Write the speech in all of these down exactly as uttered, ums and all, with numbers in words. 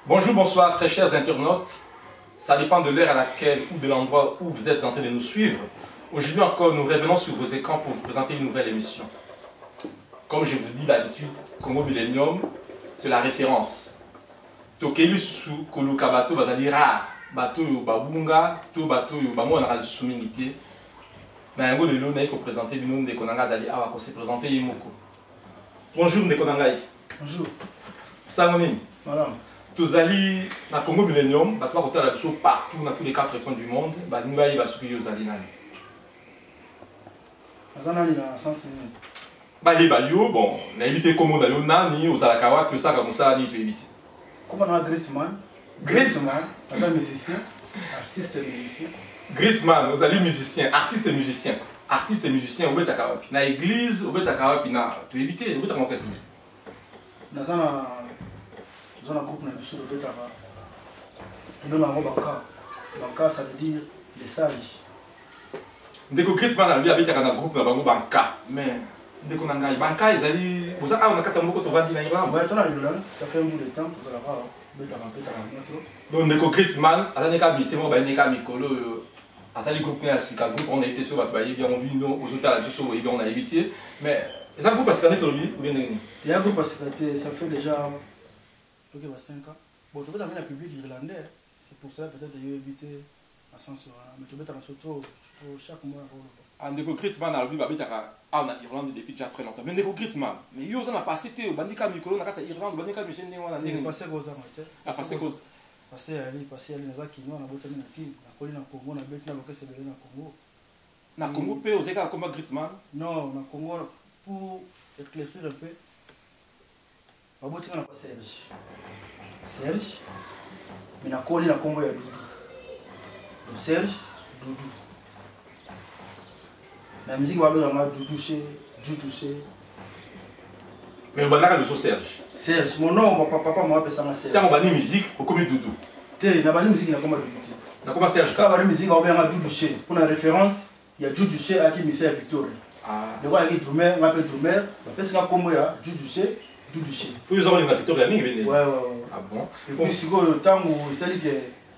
Bonjour, bonsoir, très chers internautes. Ça dépend de l'heure à laquelle ou de l'endroit où vous êtes en train de nous suivre. Aujourd'hui encore, nous revenons sur vos écrans pour vous présenter une nouvelle émission. Comme je vous dis d'habitude, Congo Millennium, c'est la référence. Tokelu sous Koluka Bato Bazali rare. Bato yo babunga, to bato yo bamo on a le soumingité. Na yango de l'on ko présenter bino de konanga zali awa ko se présenter yemoko. Bonjour Ndekonangai. Bonjour. Samoni. Madame. Tous allés dans le Congo Millennium, bah, toi, la chose partout dans tous les quatre coins du monde, bah, nous allons à ce que vous allez nani. Azanani na sens ni. Bah, les bayo, bon, on a évité comment d'aller nani, aux alakawa, que ça, comme ça, ni tu évites. Comment on a great man? Great man, un musicien, artiste et musicien. Great man, vous allez musicien, artiste et musicien. Artiste et musicien, au Betakawa. Dans l'église, au Betakawa, puis na, tu évites, au Betakawa, qu'est-ce que c'est? Nazana. Nous avons un groupe sur le Betara. Nous avons un banca. Banca, ça veut dire les sages. Dès que Gritman a habité dans un groupe, nous avons un banca. Mais dès qu'on a un banca, ils ont dit vous avez un quatre beaucoup de ventes en Irlande. Oui, on a Irlande, ça fait un bout de temps que vous allez voir. Betara, Betara, donc dès que Gritman, à la Neka Bissemo, à la Neka Mikolo, à la groupe, on a été sur votre bailli, bien on vit nous aux hôtels, on a évité. Mais les groupe parce qu'on est au lobby ou bien il y a un groupe parce que ça fait déjà. Ok, bah cinq ans. Bon, tu peux t'amener le public irlandais. C'est pour ça peut-être que j'ai évité à sens mais tu peux t'amener surtout chaque mois. En déco Gritman a lu bah en Irlande depuis déjà très longtemps. Mais déco Gritman, mais yo on a passé té au bandika Mikolo na kata Irlande, bandika monsieur né wana ndenge. Passé cause à a passé cause. Passé ali, passé ali na zaki no na botami na ki, na koli na Congo na beti na lokese belé na Congo. Na Congo pe ozeka comme Gritman? Non, na Congo pour éclaircir un peu. Na boti na Serge. Serge, mais na koli na Congo ya Doudou. Donc Serge, Doudou. La musique va bien à Doudou chez Doudou chez. Mais au banaka de Serge. Serge, mon nom, mon papa, moi appelle ça ma Serge. Tant on bani musique, au comme Doudou. Té, na bani musique na comme Doudou. Na comme Serge. Quand bani musique va bien à Doudou chez. Pour la référence, il y a Doudou chez à qui Michel Victor. Ah. Le roi qui Drumer, on appelle Drumer, parce que Congo ya Doudou chez. Pour les hommes, Victor Yaming est venu. Ouais, ouais, ouais. Ah bon? Et puis, si le temps où il s'agit que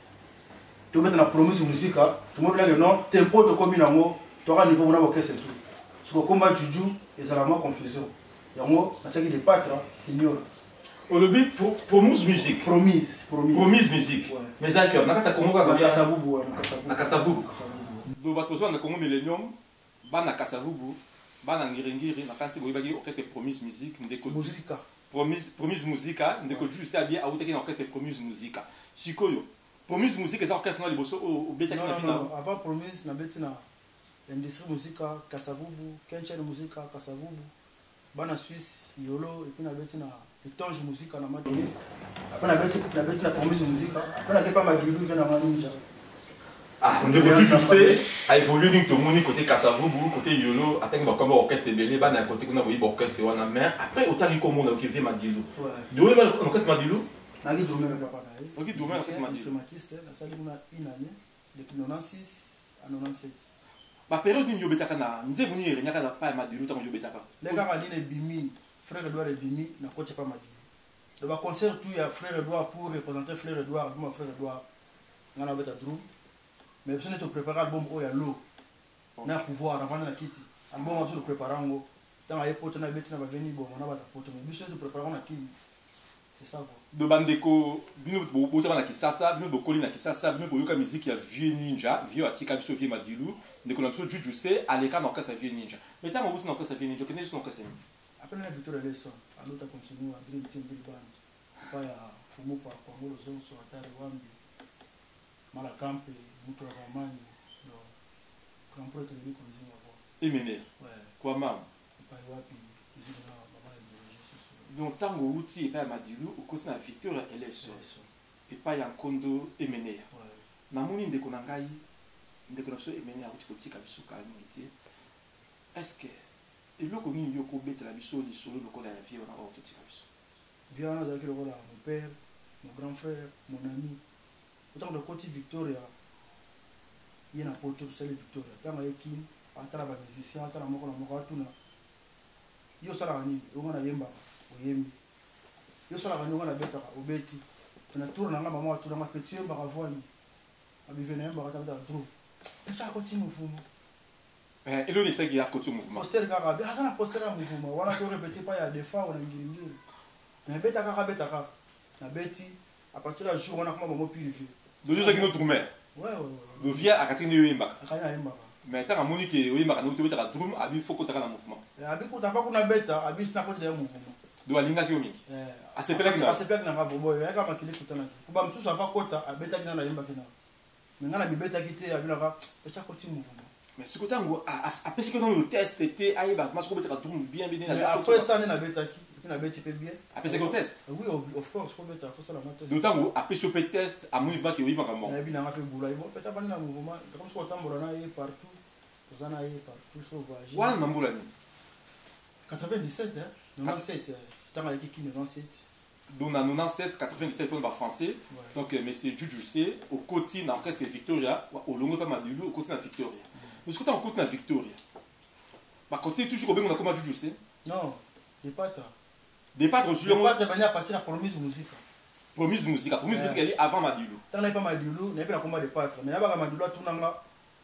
tu mets la promesse de musique, tout le monde a le nom, tempo de commune en haut, tu auras un niveau où on a c'est tout. Parce que combat Juju, et ça a la confusion. Et en haut, on a des pâtres, signor. Au lobby, promise musique. Promise, promise. Promise musique. Mais ça, on a Congo comme ça. Kasavubu, na Kasavubu. Donc, votre besoin de Congo Millennium, ban na Kasavubu. Bana ngirengiri na kansi boyibaki orchestre promise musique ndeko musica promise promise musica ndeko juste ça bien autaki na orchestre promise musica sikoyo promise musique eza orchestre na liboso au betaki na final avant promise na betina industrie musica Kasavubu Kenchen musica Kasavubu bana Suisse yolo et puis na betina étange musica na madoni après na betina na betina promise musica après na kepa magilu vient na maninja. Ah, on devrait tout sais, a évolué donc tout le monde côté Kasavubu, côté Yolo, attends comme orchestre belé, bah d'un côté qu'on a voulu orchestre wana, mais après autant du comme on a qui vient Madilo. Ouais. D'où est l'orchestre Madilo? Nagi Doumé n'a pas parlé. Ok, Doumé l'orchestre Madilo. Instrumentiste, la salle on a une année, depuis quatre-vingt-seize à quatre-vingt-sept. Ma période ni yobetaka na, nze vuni renyaka na pas Madilo tant yobetaka. Les gars a dit les bimi, frère Edouard et bimi, na coach pas Madilo. Donc à concert tout il y a frère Edouard pour représenter frère Edouard, moi frère Edouard, on a beta drum. Mais si on est préparé l'album, il y a l'eau. On a un pouvoir avant la kitty. L'album, on est préparé. Dans la époque, on a bêté, on a venu, bon, on a pas de mais si on est préparé, on a qui. C'est ça. De Bandeko, nous avons na Kisasa, nous avons collé na Kisasa, nous avons eu musique qui a vieux ninja, vieux Atika, vieux Madilou, nous avons eu Juju C, à l'écart dans le vieux ninja. Mais tant qu'on a dans le vieux ninja, on a son casse. Après, on a Victor Lesson, à l'autre, on continue à Dream Team Big Band. Après, il y a Fumo par Congo, le Zon, sur la terre, Wambi, Malakampe. Mtu wa zamani ndo kampuni tulibi kunzima hapo. Emene. Ouais. Kwa mama. Pai wapi hizo na mama ya sisi. Donc tango uti et pas Madilou au côté na Victor elle est so. Et pas ya Kondo Emene. Ouais. Na moni ndeko na ngai ndeko na so Emene a uti kotika bisuka ngiti. Est-ce que eloko nini yoko betela biso li solo lokola ya vie on a ototika biso. Vie on a zaki lokola mon père, mon grand frère, mon ami. Autant de côté Victoria il y a un porte de celle Victoria. Tant qu'il y a qui, attends la musicien, attends la moko la moko tout na. Yo sala ni, on a yemba, o yembi. Yo sala ni on a beta, o beti. na tour na nga maman tour na petit ba ravoni abivene ba kata dro ça continue mouvement eh elo ni saki ya kotu mouvement poster kaka bi akana poster ya mouvement wala to répéter pas ya des fois on ngiri mais beta kaka beta kaka na beti à partir du jour on a comment maman purifier do jour qui nous tourmer ouais ouais do via akatini yo yimba akanya yimba mais tant amoni ke oyimba kana to beta drum abi faut kota kana mouvement abi ko ta fa kuna beta abi sina ko de mouvement do alinga ki omingi eh asepela ki na asepela na ngabo boyo ya kama kile kutana ki kuba msusu afa kota abeta kina na yimba kina ngana mibeta kite abi na ka echa ko ti mouvement mais ce côté ngo a pesé que dans le test était aïe bah mas ko beta drum bien bien na après ça na beta ki na beta pe bien a pesé que test oui of course faut beta faut ça la test d'autant ngo a pesé pe test a mouvement ki oyimba kama na bi na ngape bula ibo beta bani na mouvement comme ça tambola na yi partout ozana yi partout sauvage wala mambula ni quatre-vingt-dix-sept hein quatre-vingt-dix-sept tanga yi ki quatre-vingt-dix-sept donc en quatre-vingt-dix-sept quatre-vingt-dix-sept pour le français donc monsieur Juju c'est au côté na orchestre Victoria au longo pas Madilu au côté na Victoria mais ce côté en côté na Victoria bah continuer toujours au bengo na comme Juju c'est non des pâtres des pâtres sur les pâtres venir à partir de la promise musique promise musique promise musique elle est avant Madilu tant n'est pas Madilu n'est pas comme des pâtres mais là-bas Madilu tout nanga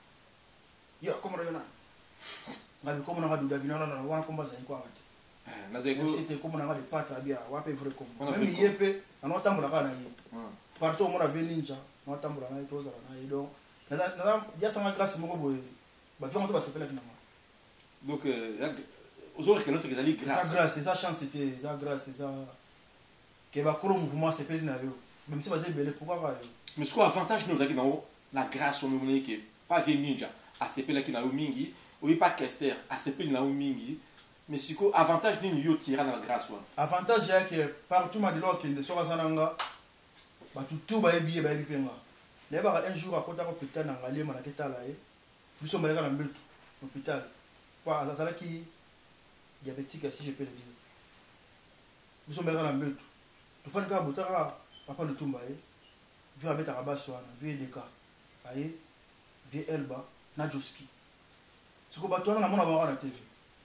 yo comme rayona ngabi comme nanga du dabina na wana komba za iko ngati na zeko c'était comme nanga des pâtres bien wape vrai comme même yepe na tambola kana yi partout mo na veninja na tambola na ito za na yi donc na na ya sanga grâce mo boye ba vraiment to ba sepela kinama donc euh aux autres que notre que ali grâce ça grâce ça chance c'était ça grâce ça que ba koro mouvement sepela na yo même si bazé belé pourquoi ba yo mais ce quoi avantage nous aki na la grâce on nous que pas vie ninja a sepela ki na yo mingi oui pas Kester a sepela na yo mingi mais ce quoi avantage ni yo tira na grâce wa avantage ya que partout ma dilo que ne soka sananga ba tout ba ebiye ba ebi penga ne ba un jour à côté hôpital na ngali mana ketala e biso maleka na mbetu hôpital kwa azala ki diabétique si je peux le dire biso maleka na mbetu to fani ka botaka papa de tumba e vu avec ta rabat swana vu de ka aye vu elba na joski siko batona na mona ba na T V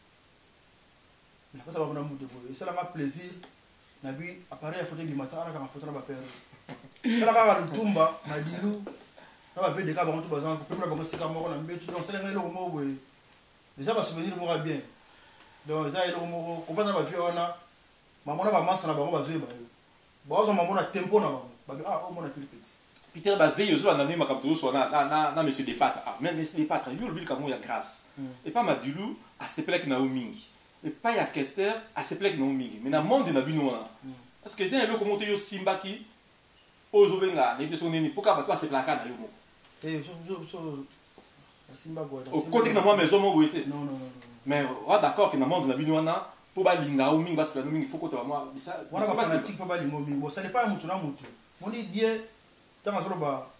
na kota ba na mude boy ça la plaisir na bi appareil photo du matin ala ka photo na ba père ça la ka tumba na dilu na ba vu de ka ba to bazan ko pemra ba sika mo na mbetu donc c'est ngelo mo boy déjà ba souvenir mo bien donc ça elo mo ko fana ba vi ona mamona ba masa na ba ba zoe ba yo ba zo mamona tempo na ba ba ah o mona petit Peter basé yo zo na nima kapto so na na na monsieur Depatra ah mais monsieur Depatra yo le kamo ya grâce et pas Madilu a sepela ki na o mingi et pas ya Kester a sepela ki na o mingi mais na monde na bino na parce que j'ai le comment yo simba ki ozo benga ne biso nini poka ba kwa sepela ka na yo mo eh so so simba go au côté na moi maison mo boité non non non mais wa d'accord que na monde na bino na po ba linga o mingi ba sepela no mingi faut ko ta moi ça wana ba fanatique po ba lingo mingi bo ça n'est pas mutu na mutu mon dit bien tant à ba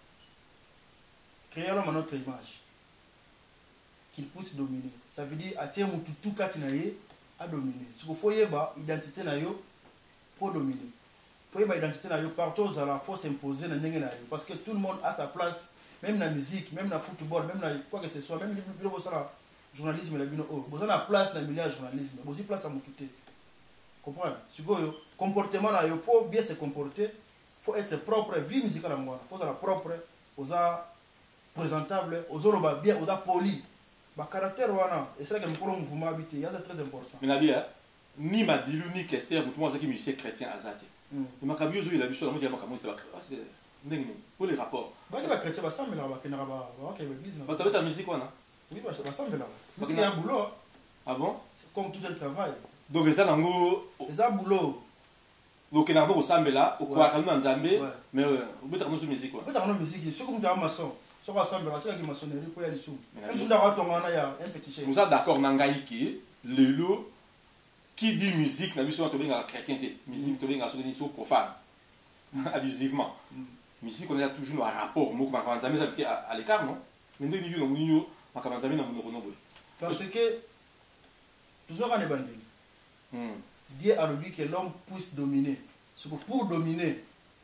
créer l'homme à notre image qu'il puisse dominer ça veut dire attirer mutu tout katinaye à dominer ce qu'il faut yeba identité na yo pour dominer pour yeba identité na yo partout à la force imposer na ndenge na yo parce que tout le monde a sa place même la musique même la football même la quoi que ce soit même le bo ça journalisme la bino oh besoin la place na milieu journalisme aussi place à mutu te comprendre ce que comportement na yo faut bien se comporter faut être propre vie musicale en moi faut être propre aux a présentable aux oroba bien aux a poli ba caractère wana et c'est que pour un mouvement habité c'est très important mais na bien ni Madilu ni Kester mutu moi ça qui musicien chrétien azati et makabio zo il a vu sur la musique makamo c'est ndenge pour les rapports ba ki ba chrétien ba sambela ba kenara ba ba ka église ba ta musique wana oui ba ba sambela musique ya boulot ah bon c'est comme tout un travail donc ça nango ça boulot donc na ngo sambela o kwa kanu nzambe mais obeta no musique quoi obeta no musique ce comme ta maçon ce ko sambela tika ki maçonnerie ko ya lisu même sunda ka tongana ya un petit chef nous a d'accord na ngai ki lelo qui dit musique na biso to benga chrétienté musique to benga so so profane abusivement musique on a toujours un rapport moko ba nzambe ça à l'écart non mais ndeni yo no munyo makaba nzambe na munoko no boy parce que toujours on est bandeli Dieu a dit que l'homme puisse dominer. C'est que pour dominer,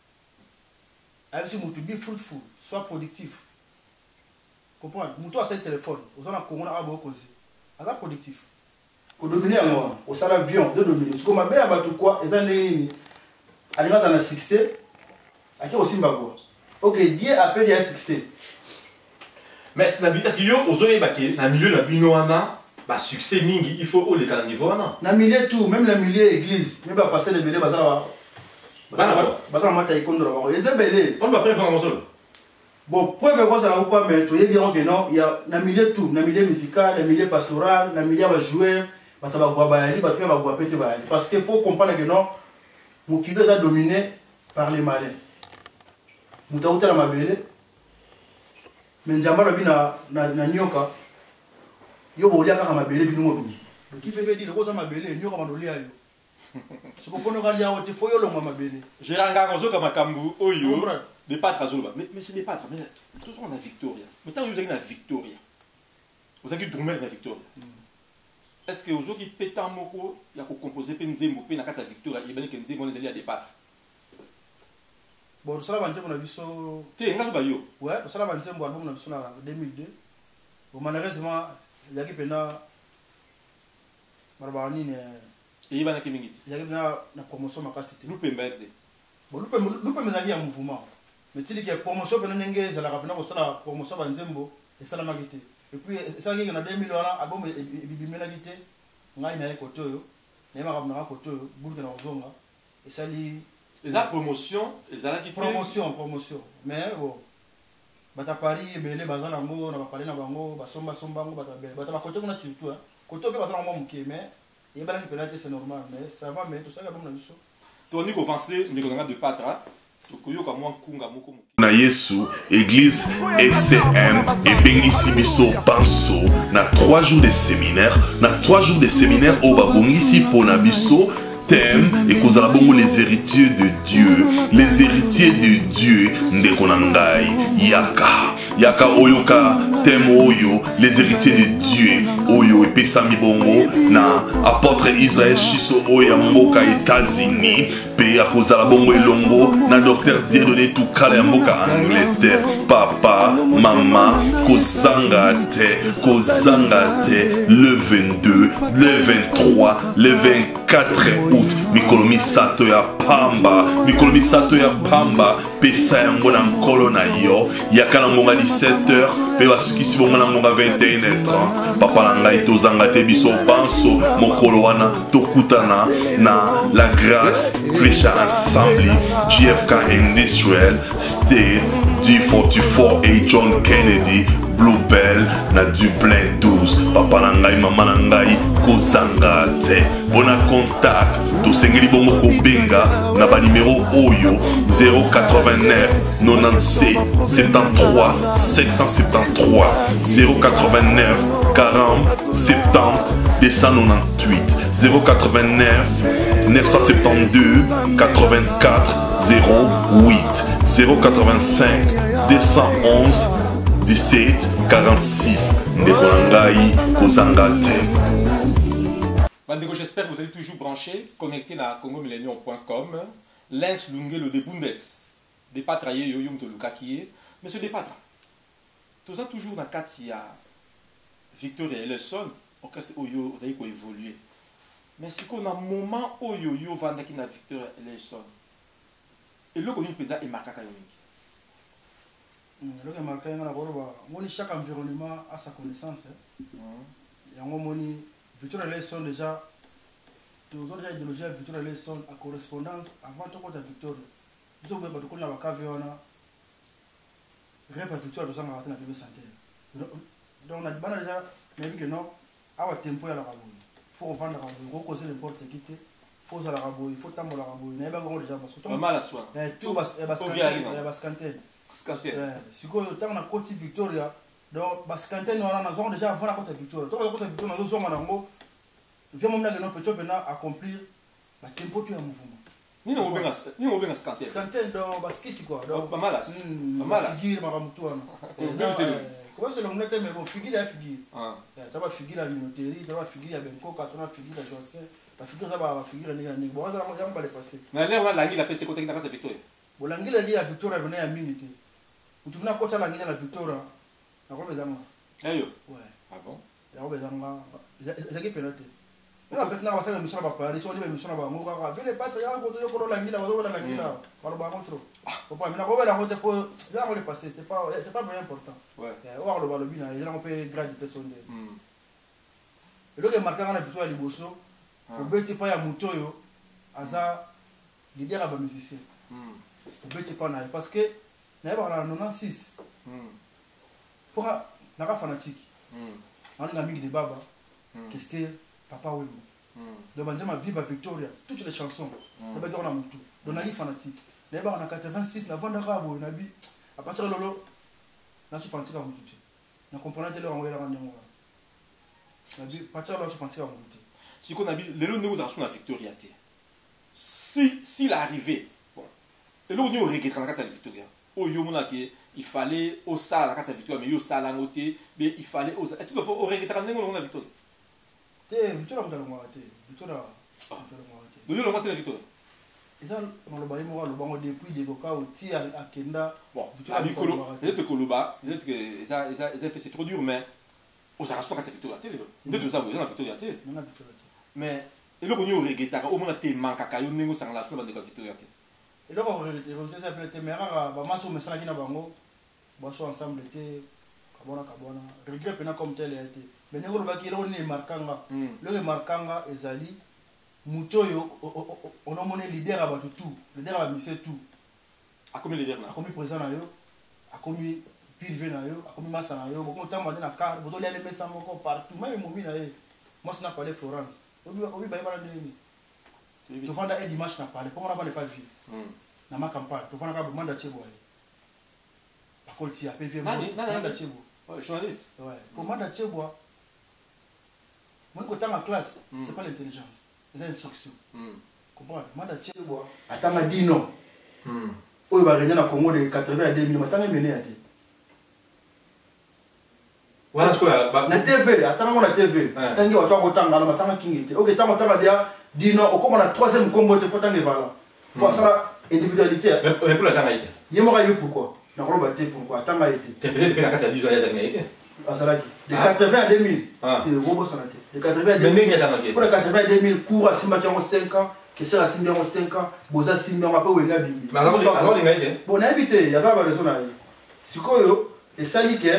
avec ce moutou bien fruitful, soit productif. Comprends? Moutou a ce téléphone, aux gens qui ont un bon cause. Alors productif. Pour dominer à moi, au salaire avion de dominer. Ce que ma belle a battu quoi? Et ça n'est ni. Alliance a un succès. Aki aussi Mbagwa. Ok, Dieu appelle un succès. Mais est-ce que yo ozoye bake na milieu na binoana ba succès mingi il faut au le kana niveau na. Na milieu tout, même la milieu église, même pas passer le belé bazala. Bana bana mata ikondo la ba. Ezebele. On va prévoir mon solo. Bon, preuve quoi ça là ou pas mais tu es bien que non, il y a na milieu tout, na milieu musical, na milieu pastoral, na milieu ba jouer, ba ta ba gwa ba ali, ba tu ba gwa pété ba ali parce qu'il faut comprendre que non, Mokido est dominé par les malins. Moutaouta la mabele. Mais Njamba na na na nyoka. Yo bolia kaka mabele vinu motu. Donc qui fait dire ko za mabele nyoka mandolia yo. Ce qu'on connaît galia wote fo yo longa mabele. Géranga ngozo kama kambu oyo des pâtres azoloba. Mais mais c'est des pâtres mais tous on a Victoria. Mais tant vous avez na Victoria. Vous avez dormir na Victoria. Est-ce que vous qui pétant moko ya ko composer pe nzembo pe na kata Victoria yebani ke nzembo na des pâtres. Bon, ça va on a vu ça. Té nga ba yo. Ouais, ça va on album on a vu ça en deux mille deux. Bon malheureusement, il y a qui pena Marabani ne et yebana ke mingiti. Il y a qui na na promotion makasi te. Lupe mberde. Bon, lupe lupe mezali ya mouvement. Mais tu dis que promotion pena nenge za la rapena ko ça promotion ba nzembo et ça la magité. Et puis ça qui na deux mille wana album bibimela gité. Ngai na ekoto yo. Na ma na koto yo, bulu na ozonga. Et ça li les a promotion, les a qui promotion, promotion. Mais bon, bata Paris, belé bazana ngo, na parler na bango, basomba somba ngo bata belé. Bata côté qu'on a surtout hein. Côté que bazana ngo muké mais il y a pas de pénalité c'est normal mais ça va mais tout ça comme na biso. Tony ko avancé ndeko nga de patra. Tokoyo ka mwa kunga moko na Yesu église E C M et bengisi biso banso na trois jours de séminaire, na trois jours de séminaire au babongisi pona biso thème et kozala bongo les héritiers de Dieu, les héritiers de Dieu ndeko na ngai yaka yaka oyoka thème oyo les héritiers de Dieu oyo epesami bongo na apôtre Israël Shiso oyo mboka États-Unis pe akozala bongo elongo na docteur Dieudonné Tukala mboka Angleterre papa mama kozanga te kozanga te le vingt-deux le vingt-trois le vingt-quatre août mikolo misato ya pamba mikolo misato ya pamba pesa yango na nkolo na yo yaka na ngonga dix-sept heures pe basukisi bongo na ngonga vingt et une heures trente papa na ngai tozanga te biso banso mokolo wana tokutana na la grâce Preacher Assembly J F K Industrial State D quarante-quatre et John Kennedy Bluebell na Dublin douze papa na ngai mama na ngai kozanga te bona contact tosengeli bongo kobenga na ba numéro oyo zéro quatre-vingt-neuf quatre-vingt-sept soixante-treize cinq cent soixante-treize zéro quatre-vingt-neuf quarante soixante deux cent quatre-vingt-dix-huit zéro quatre-vingt-neuf neuf cent soixante-douze quatre-vingt-quatre zéro huit zéro quatre-vingt-cinq deux cent onze dix-sept quarante-six ndeko na ngai kozanga te. Bandeko, j'espère que vous allez toujours branché, connecté à congo millennium point com. Lynx Lungelo de Bundes. Des pâtres yo yum to lukakie. Monsieur Depatra, tout ça toujours dans Katia, Victoria et Ellison, au cas où vous avez évolué. Mais si qu'on a un moment où yo yo va qui na Victoria et Ellison, et là qu'on y peut dire et marqué kayomingi. Le qui marqué na boroba, moni chaque environnement a sa connaissance. Et on moni Victoria et Ellison déjà, tous autres idéologies Victoria et Ellison à correspondance avant tout côté Victoria. Nous avons beaucoup de la cave on a répa Victoria tout ça on a atteint la vie santé. Donc on a dit déjà mais que non, à un tempo à la rabou. Faut vendre la rabou, faut causer n'importe qui te, faut ça la rabou, il faut tambour la rabou. Mais pas grand déjà parce que mal à soi. Eh tout bas eh bas cantel, bas cantel. Cantel. Si quoi tant on a côté Victoria, donc bas cantel on a zone déjà avant la côté Victoria. Toi la côté Victoria nous sommes en ango. Viens mon que non peut maintenant accomplir la tempo tu un mouvement. Ni no benga, ni no benga scantel. Scantel dans basket quoi. Donc pas mal. Pas mal. Figure maramutuana. Comment c'est le monde mais bon figure la figure. Ah. Tu vas figure la minoterie, tu vas figure à Benko, tu vas figure à José, la figure ça va figure ni ni. Bon ça va pas les passer. Mais là on a l'angle la PC côté dans la Victoria. Bon l'angle là à Victoria venait à minute. Tu venais à côté l'angle la Victoria. Na kwa bezanga. Ayo. Ouais. Ah bon. Ya kwa bezanga. Zaki penalty. maintenant on va mission ba Paris on dit mission ba ngo ka vile pas ya ko to ko la ngila ko la ngila par ba contre papa mina ko la ko ko là on est passé c'est pas c'est pas vraiment important ouais on va le voir le bien là on peut graditer son dé et le que marquant la victoire liboso au beti pas ya mutoyo aza l'idée à ba musicien au beti pas na parce que na ba la quatre-vingt-seize pour na ka fanatique on a mis des baba que c'était Papa Wembo. Donc, on Viva Victoria, toutes les chansons. On va dire on a tout. Donc, on a fanatique. D'abord, on a quatre-vingt-six, on a vendu Rabo, on a dit, à partir de là, on a tout fanatique à mon tout. On comprend que l'on va rendre. On a dit, à partir de là, on a tout fanatique à mon tout. Si on a dit, les lots de la Victoria, si s'il arrivait, bon, et là, on est au regret dans la carte de Victoria. Oh, il fallait au sale la carte de Victoria, mais au sale à côté, mais il fallait au sale. Et tout le fois, au regret dans la Victoria. Victoria mutalo mwate Victoria mutalo mwate do yo lo mwate Victoria eza ngolo ba yimo lo bango depuis de boka uti akenda bon Victoria bikolo peut-être que koloba peut-être que eza eza eza c'est trop dur mais aux arrastos quand c'est Victoria té lelo ndето za boza na Victoria té na Victoria mais eloko nyo regretaka au mona té manka kayo nengo sangala so ba de Victoria té eloko regretaka ça peut être mera ba match au mesana kina bango ba so ensemble té kabona kabona regret pena comme tel été mais nous avons dit que markanga le markanga ezali mutoyo on a monné leader à tout leader à mission tout a commis leader na a commis président na yo a commis privé na yo a commis massa na yo beaucoup temps na car boto les mettre ça encore partout même momi na yo moi ça n'a pas les Florence obi obi ba ba ndeni to fanda et dimanche na parler comment on va pas vivre na ma campagne to fanda ka manda chebo pa kolti a P V manda chebo journaliste ouais pour manda chebo moi quand en classe c'est pas l'intelligence c'est l'instruction comprendre manda chebo atanga dino oyo ba renya na Congo de quatre-vingts à deux mille matanga mené ati wana sikola na T V atanga na T V tangi watu akotanga na matanga kingite OK tango tanga dia dino okoma na troisième combo te fotanga vala pour ça individualité mais pour la tanga ite yemo ka yo pourquoi na ko ba te pourquoi tanga ite te peut-être que la casa dix ans ya zangna ite asalaki de quatre-vingts à deux mille te robo sanate de quatre-vingts à deux mille pour quatre-vingts à deux mille cours à simba qui cinq ans que c'est à simba qui cinq ans boza simba on peut wenga bimbi mais alors alors linga ite bon na habité ya za ba raison na sikoyo et sali que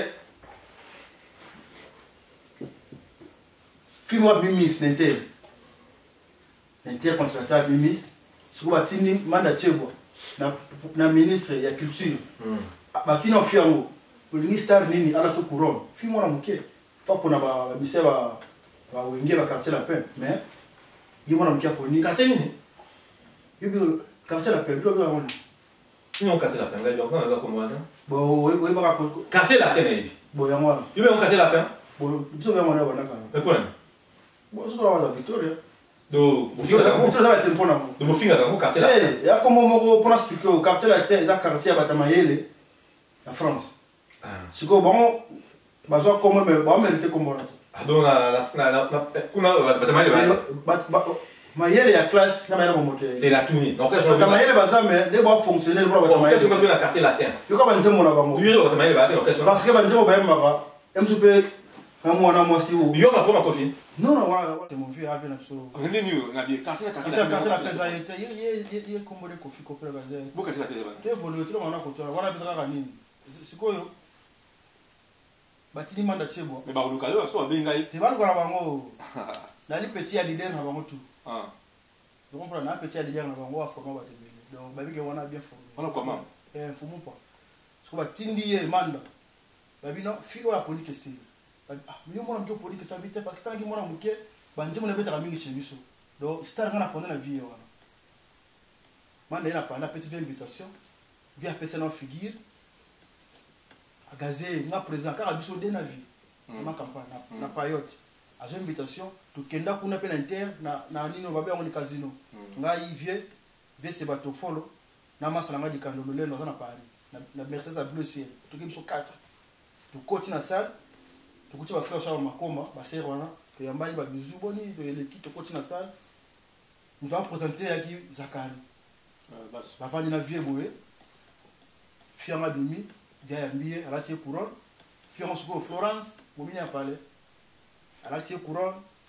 film mimis n'inter n'inter consultant mimis siko batini manda chebo na na ministre ya culture ba kino fiango olingi star nini ala to couronne film na muke fa pona ba mise ba ba wenge ba quartier la paix mais yimo na muke ko ni quartier nini yubi quartier la paix do ba woni non quartier la paix ngai donc on va comment ça bon oui oui ba ko quartier la paix ngai bon ya moi yubi on quartier la paix bon biso ba mona bana ka mais quoi bon so la Victoria do Victoria Victoria za tempo na do mofinga dans quartier la paix eh ya comme moko pour expliquer au quartier la paix za quartier ba tamayele la France siko bon bazo comme mais ba mériter comme bon ah donc na na na kuna ba tamayele ba mayele ya classe na mayele moto de la tournée donc ba tamayele baza mais ne ba fonctionner pour ba tamayele qu'est-ce que dans quartier latin yo ka ba nzemo na bango yo ba tamayele ba te parce que ba nzemo ba maka msupe moi na moi si ou yo ma pour ma coffee non non voilà c'est mon vieux avec so on est nu na bien quartier quartier quartier la pesa été il il combo de coffee copé bazé vous quartier la télé tu évoluer tout on a côté voilà bitaka nini sikoyo batini manda chebo mais ba luka yo so abengai te bana kona bango na li petit ya leader na bango tout ah tu comprends na petit ya leader na bango a former ba tebele donc babi ke wana bien formé on comment eh fumu pas so batindi ye manda babi non filo ya poni question ah mais moi on poni que ça vite parce que tant que moi na muke banje mo na beta mingi chez biso donc star ngana pendant la vie wana manda ina pa na petite invitation via personne figure gazé nga présent car biso de na vie na campagne na payote à une invitation to kenda kuna pe na inter na na nino babe ngoni casino nga i vie vie se bato follow na masala nga dikando le no na Paris na Mercedes bleu ciel to ke biso quatre to coach na salle to coach ba frère cha makoma ba sœur wana to yambali ba bizu boni to eleki to coach na salle nous va présenter yaki Zakari ba vandi na vie boye fianga bimi dia yambiye alatie couronne fianga suko Florence bomini a parlé alatie couronne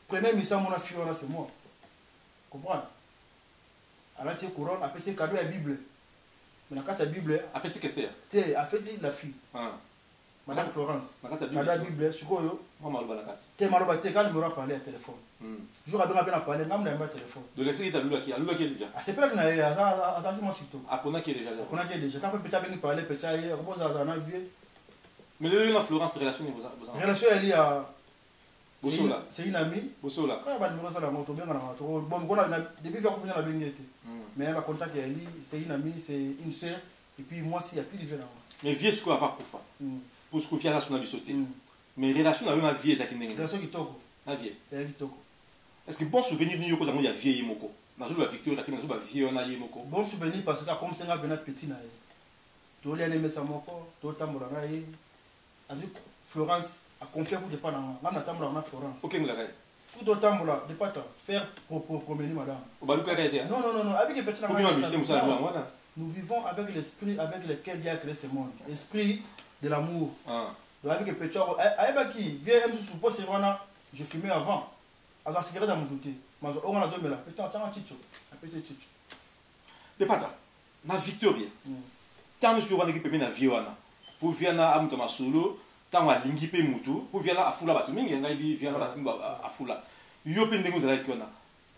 Premier mission, mon affaire, c'est moi. Comprends? Alors, c'est couronne, après, c'est cadeau à la Bible. Mais dans la Bible, après, c'est qu'est-ce que c'est? Après, la fille. Madame Florence. Dans la Bible, c'est quoi? Moi, je vais tu es malheureux, quand je me parler à téléphone. Je vais bien parler, je vais me téléphone. De l'excès, tu as lu qui a lu qui déjà. Ah, c'est pas que tu as attendu mon site. Ah, on a qui déjà. On a qui déjà. Quand tu as parler, petit, repose à un vieux. Mais le lieu Florence, relation, relation, elle est à. Bossola. C'est une amie. Bossola. Quand elle va la moto, bien dans la moto. Bon, on a depuis que je suis venu mais elle m'a contacté, elle dit, c'est une amie, c'est une soeur. Et puis moi, s'il n'y a plus de vie là. Mais vieux, ce qu'on va faire pour ça. Pour ce qu'on fait là, on a vu sauter. Mais relation avec ma vie, c'est qui n'est pas. Relation qui toque. La vie. Elle qui toque. Est-ce que bon souvenir nous il y a vieille moko. Dans le Victor, il y a vieille on a yé moko. Bon souvenir parce que comme c'est un petit na. Tu as aimé ça moko, tu as tambola na yé. Avec Florence a confié pour départ dans on a tambola na Florence. OK ngla kai. Tout au tambola départ faire pour pour promener madame. Au balu kai kai. Non non non non avec les petits na. Nous vivons avec l'esprit avec lequel Dieu a créé ce monde. Esprit de l'amour. Ah. Donc avec les petits aïba qui vient même sous poste je fumais avant. Alors c'est cigarette à mon côté. Mais on a dit mais là, putain, t'as un chicho. Un petit chicho. De pata. Na Victoria. Tant que je suis équipe na Viana. Pour Viana à Mutama solo, tant à lingi pe mutu, pour Viana à Fula batu mingi ngai Viana à Fula. Yo pende ngo zala kiona.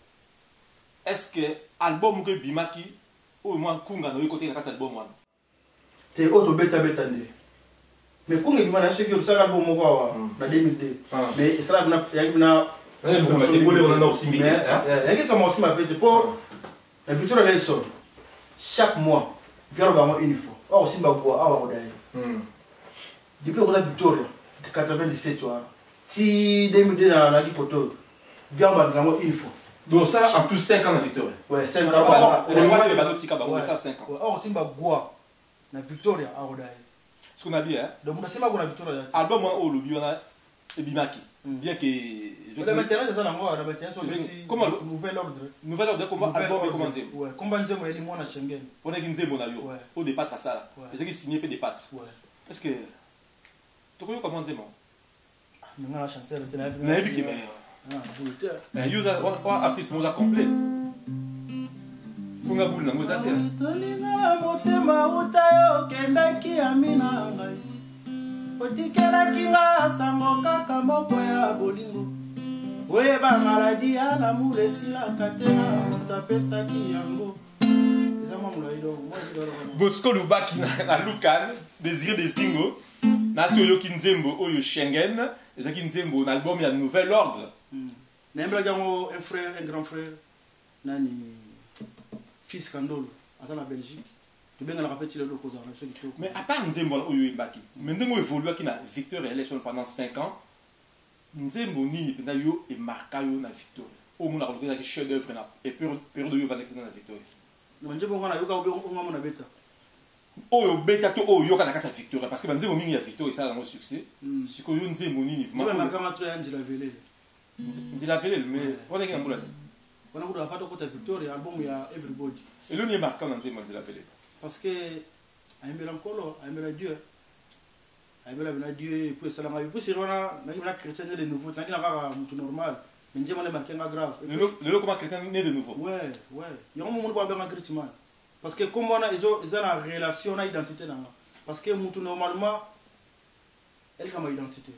Est-ce que album que Bimaki au moins kunga no côté na kati album wana. C'est auto beta beta ne. Mais kunga Bimaki c'est que ça album mo kwa na deux mille deux. Mais ça na ya mais on a aussi mis. Il y a qui commence à m'appeler pour la Victoria Lesson. Chaque mois, il y a une fois. Oh, c'est ma voix, ah, ouais. Depuis qu'on a Victoria, de quatre-vingt-dix-sept, si deux mille deux dans la Gipoto, il y a une fois. Donc ça, en plus cinq ans de Victoria. Ouais, cinq ans. On voit les ballons tika bah ça cinq ans. Oh, c'est ma voix, la Victoria, ah, ouais. Ce qu'on a dit, hein. Donc, c'est ma voix, la Victoria. Album, oh, le Biona et Bimaki. Bien que. Le maintenant, c'est ça la moi, le maintenant, c'est comment nouvel ordre. Nouvel ordre, comment album est commandé. Ouais, comment dire, moi, il est moins à Schengen. On a gagné mon avion. Au départ, à ça. Les gens signé des pâtes. Ouais. Est-ce que. Tu connais comment dire, moi? Non, on a chanté, on a vu. On a vu que. Mais il y a un artiste moza complet. Funga boule na moza terre. Tolinga motema utayo kendaki amina ngai. Otikelaki nga sango kaka moko ya bolingo. Oyeba maladi ya lamour esilaka te na moto apesaki yango. Bosco Lubaki na Lukan, Désiré des Singo, Nasi Oyoki Nzembo, Oyo Schengen, Ezaki Nzembo, un album, il y a un nouvel ordre. N'aimera pas un frère, un grand frère, Nani, fils Kandolo, à la Belgique. Tu bien la répéter le loco. Mais à part Nzembo, Oyo Mbaki, maintenant on évolue qui na Victor et élection pendant cinq ans, Nzembo Nini, Penayo et Marcayo na Victor. Au moins, on a des chefs d'œuvre et période de Yo va na Victor. Nzembo on a yoka on a beta. Oyo beta to oyo yoka na kata Victor parce que Nzembo Nini a Victor et ça a un succès. Ce que yo Nzembo Nini vraiment. Tu marquer ma toi Angela Velel. Angela Velel mais on est qui na mbula. On a ko fa to ko Victor et album ya Everybody. Et le ni marquant Nzembo Angela Velel. Parce que aimela nkolo, aimela Dieu. Aimela bena Dieu pour ça la ma pour c'est rona na ki bena chrétien de nouveau, tant qu'il na ka mutu normal. Mais Nzembo ne marqué grave. Le le comment chrétien né de nouveau. Ouais, ouais. Il y a un moment où on va faire un chrétien. Parce que comme on a ils ont une relation, on a identité là. Parce que mutu normalement elle a une identité.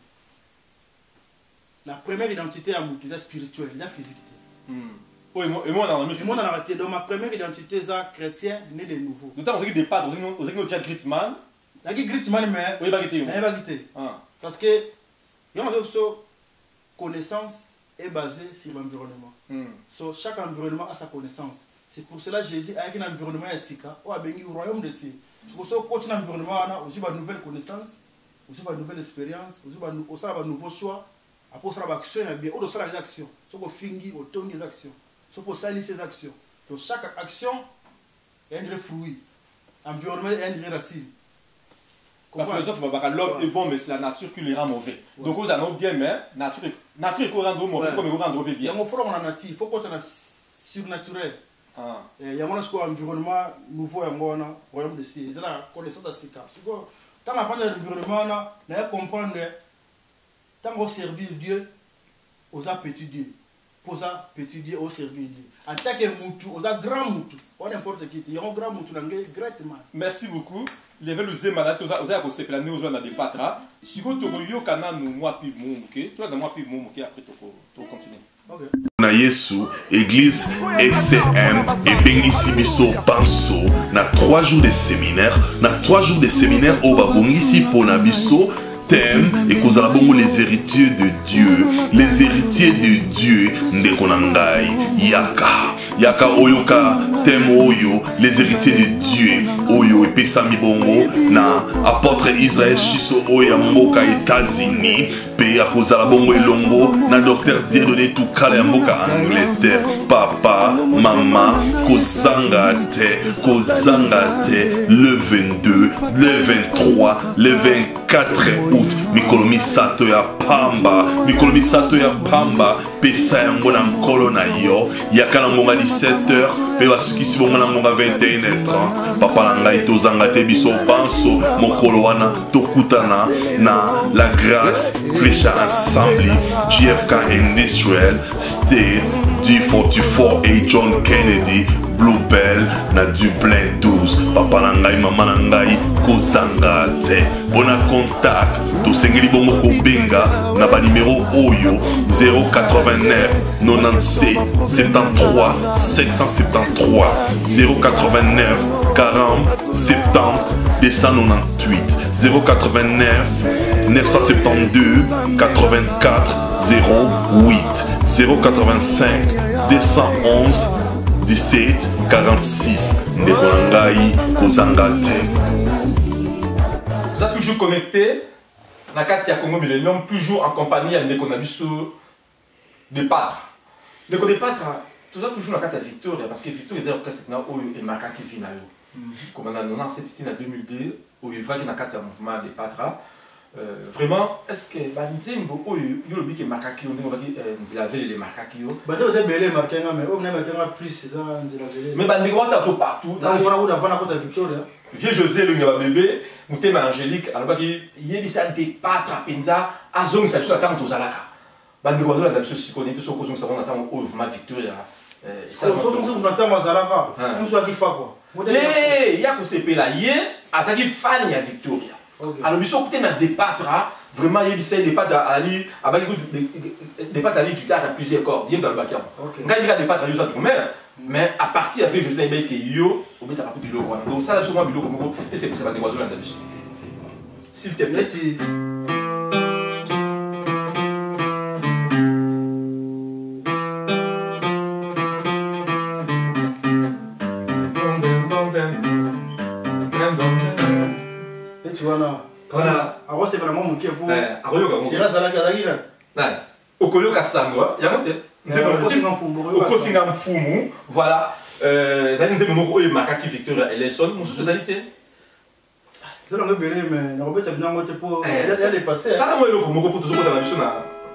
La première identité à mutu c'est spirituel, c'est physique. Oui, et moi dans le moi dans la réalité, donc ma première identité c'est chrétien né de nouveau. Tout à l'heure on des pas, on a déjà Gritman. La Gritman mais oui, pas Gritman. Elle va Gritman. Ah. Parce que il y a une connaissance est basée sur l'environnement. Mm. So, chaque environnement a sa connaissance. C'est pour cela que Jésus a un environnement sika, ou a béni au royaume de Dieu. C'est pour ça que quand un environnement a aussi une nouvelle connaissance, aussi une nouvelle expérience, aussi un nouveau choix, après ça va action et bien, ou ça les actions. So qu'on fingi, on tourne les actions. So pour salir ces actions. Donc chaque action est un fruit. Environnement est un racine. La philosophie, l'homme est bon, mais c'est la nature qui les rend mauvais. Ouais. Donc, vous avez bien, mais la nature est qu'on rend mauvais, comme vous rend bien. Il y a un front en nature, il faut qu'on ait surnaturel. Il y a un environnement nouveau, il y a un royaume de Dieu. Il y a la connaissance de ces cas. Quand on fait l'environnement, on va comprendre, tant qu'on servir Dieu aux appétits Dieu. posa petit Dieu au servir Dieu. En tant que moutou, on a grand moutou. Pas n'importe qui, il y a un grand moutou, gratuitement. Merci beaucoup. Les veulent nous aimer, vous avez aussi plané aux gens dans des patra. Si vous avez eu canal nous moi puis mon ok, toi dans moi puis mon ok après tu tu continuer. OK. Na Yesu, église S M et Bengisi Biso Banso, na trois jours de séminaire, na trois jours de séminaire au Babongisi Pona Biso. Thème et kozala bongo les héritiers de Dieu, les héritiers de Dieu ndekonangai yaka yaka oyoka thème oyo les héritiers de Dieu oyo epesami bongo na apôtre Israël Chiso oya mboka États-Unis pe ya kozala bongo elongo na docteur Dieudonné Tukala ya mboka Angleterre. Papa mama kozanga te kozanga te le vingt-deux, le vingt-trois, le vingt-quatre août. Mikolo misato ya pamba, mikolo misato ya pamba, pesa yango na nkolo na yo, yaka na ngonga dix-sept heures, pe basukisi bongo na ngonga vingt et une heures trente. Papa na ngai tozanga te biso banso, mokolo wana tokutana na la grâce, Flecha Ensemble, G F K Industrial, State, D quarante-quatre et John Kennedy, Bluebell, na Dublin douze. Papa na ngai, mama na ngai, kozanga te. Bona contact, to sengeli bongo kobenga, na ba numéro oyo, zéro quatre-vingt-neuf, quatre-vingt-sept, soixante-treize, cinq cent soixante-treize, zéro quatre-vingt-neuf, quarante, soixante, deux cent quatre-vingt-dix-huit, zéro quatre-vingt-neuf, neuf cent soixante-douze, quatre-vingt-quatre, zéro huit, zéro quatre-vingt-cinq, deux cent onze, dix-sept, quarante-six. Ndekonangai kozanga te. Vous êtes toujours connecté na kati ya Congo Millennium, toujours en compagnie ya ndeko na biso de Patra. Ndeko de Patra, vous êtes toujours na kati ya Victoria parce que Victoria est orchestre na oyo e marquaki fi na yo. Comme na quatre-vingt-dix-sept titi na deux mille deux oyo vraki na kati ya mouvement de Patra. Euh, vraiment, est-ce que Banzembo oyo yolobi ke marquaki yo ndeko baki nzela vele le marquaki yo. Ba te belé marqué mais on a marqué plus c'est ça nzela vele. Mais bandeko wata so partout. Dans on a où davana kota Victoria. Vieux José le ngaba bébé, mutema Angélique, alobaki yebisa de Patra penza azong sa biso atanga tozalaka. Bandeko wala na biso sikoni to soko zong sa on atanga o vraiment Victoria. Euh ça so so on atanga mazalaka. On soit qui fa quoi. Eh, ya ko sepela ye, azaki fan ya Victoria. Alors biso côté na de Patra, vraiment yebisa de Patra ali, abali de Patra ali guitare à plusieurs cordes, yem dans le bac. Ngai dika de Patra yo ça tout mais à partir de je suis bien que yo au bêta rapide bilo quoi donc ça là souvent bilo comme et c'est c'est pas des oiseaux là dessus s'il te plaît tu et tu vois là voilà alors c'est vraiment mon qui pour c'est là ça là kazaki là non okoyoka sango ya monte okosinga mfumu voilà ezali nzembo moko oyo emakaki Victoria Eleison mosusu ezali te ezala ngo bele mais nakobeta binango te po ya le passé sala mo eloko moko po tozokota na biso na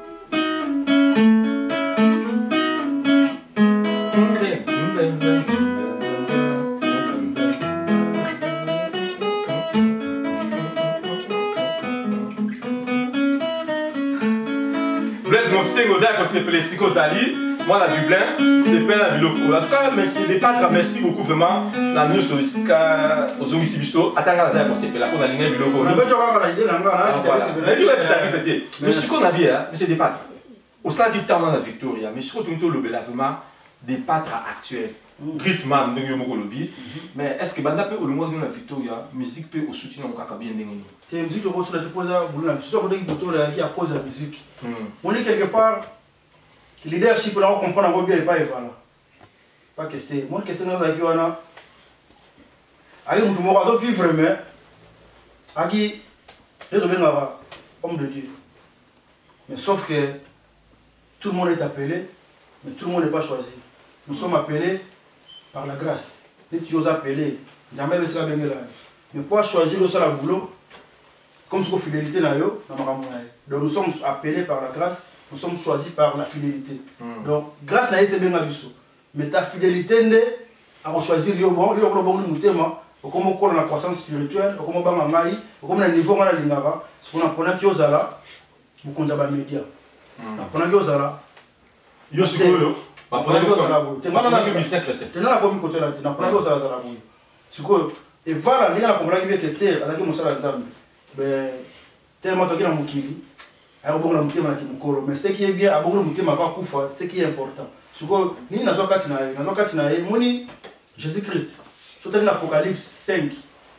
Blaise Mosengo ozali kosepela esika ozali moi la Dublin c'est pas la biloko en tout cas merci de Patra merci beaucoup vraiment na nyonso esika ozongisi biso atanga na zaya kosepela po na linga biloko na beto kaka na idée na nga na mais biloko epitaki te mais siko na bien mais c'est des Patra osalaki ntango na Victoria mais siko tolingi tolobela vraiment des Patra actuels rythme ndenge yo moko lobi mais est-ce que banda pe olongwaki na Victoria musique pe osouti na kaka bien ndenge nini c'est musique to kosola te poza buluna biso ko ndenge Victoria qui à cause de la musique on est quelque part le leadership là on comprend encore bien et pas voilà pas que c'était mon question dans aki wana aki mutu moko do vivre mais aki de to benga homme de Dieu mais sauf que tout le monde est appelé mais tout le monde n'est pas choisi nous sommes appelés par la grâce les tu os appelés jamais le sera bengela mais pour choisir le seul boulot comme ce que fidélité na yo na makambo na donc nous sommes appelés par la grâce nous sommes choisis par la fidélité. Mm. Donc, grâce à c'est bien abisso. Mais ta fidélité, à choisir le bon, le bon nous thèmes, comme on a la croissance spirituelle, comme on a maï, comme on a niveau à la lingara, ce qu'on a qu'on a qui osala, vous comptez pas média. On a qui osala, Yo sikoyo. Ba pona ko sala boy. Te ngana na musicien chrétien. Te na ko mi côté là, na pona ko sala sala boy. Sikoyo et voilà, les gars comprendre que bien tester avec mon sala nzambe. Ben tellement toki na mukili. Alors bon na mutema na kimukolo, mais ce qui est bien, abongo mutema va kufa, ce qui est important. Sikoyo ni na zo kati na ye, na zo kati na ye, moni Jésus-Christ. Je te dis l'Apocalypse cinq.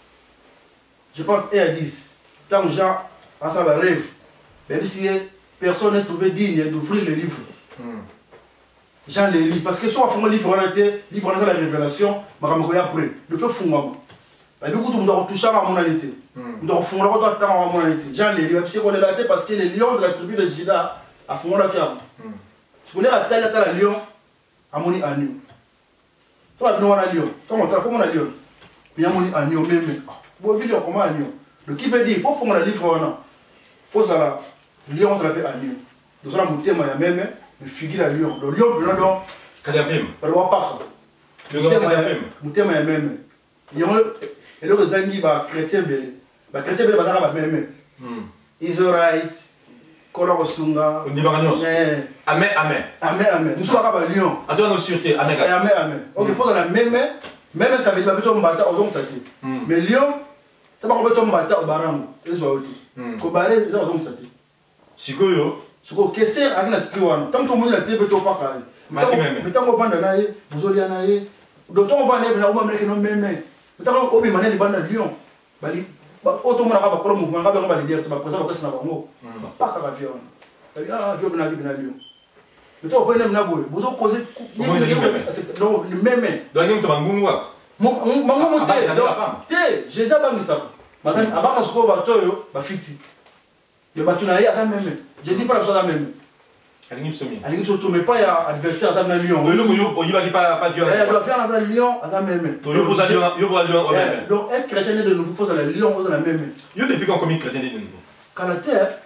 Je pense un à dix. Tant Jean a ça le rêve. Même si personne n'est trouvé digne d'ouvrir le livre. Mm. Jean les lit. Parce que soit on a le livre, on a été, livre, on a la révélation, mais on a après. Le fait fou, maman. Et puis, on doit toucher à mon monalité. On doit fondre à mon monalité. Jean les lit. Même si on est là, parce que les lions de la tribu de Juda a fondé la carte. Si vous voulez la taille, la taille, lion, à mon agneau. Toi, nous on a lion. Toi, on a un lion. Puis, on a un agneau même. Bon, vidéo comment agneau. Le qui veut dire, il faut fondre le livre, non. Il faut ça. Lion, on l'appelle agneau. Donc, on a monté, mais même, mais figure à lion. Le lion, le lion. Kadabim. Le roi pas. Le roi Kadabim. Monté, mais même. Et le zangi, bah, chrétien, bah, chrétien, bah, bah, même. Israélite, Color Sunga. On dit Bagagnos. Amen, amen. Amen, amen. Nous sommes à lion. À toi, nos sûretés. Amen, amen. Amen. Donc, il faut dans la même, même ça veut dire, que tu vas te battre, mais lion, tu vas te battre au barango. Et ça, ko bare za donc ça dit sikoyo siko kese akina sikiwana tant que monde la tv to pas kai mais tant qu'on vendre nae bozoli nae donc on va aller na uma meke no meme tant qu'on obi maneli banda lion bali auto mona ka ba ko mouvement ka ba ba leader to ba présent ba kasina bango ba pas ka vion ah vion na bina lion mais to pone na boy bozo causer non le meme donc ni to bangungu wa mango te te jésus bangisa madame abaka soko batoyo ba fiti le batuna ya ata même jésus pas la chose même alingi somi alingi soto mais pas ya adversaire ata na lion le yo oyiba ki pas pas violent eh doit faire ata lion ata même to yo posa lion yo posa lion même donc être chrétien de nouveau faut la lion faut la même yo depuis quand commis chrétien de nouveau caractère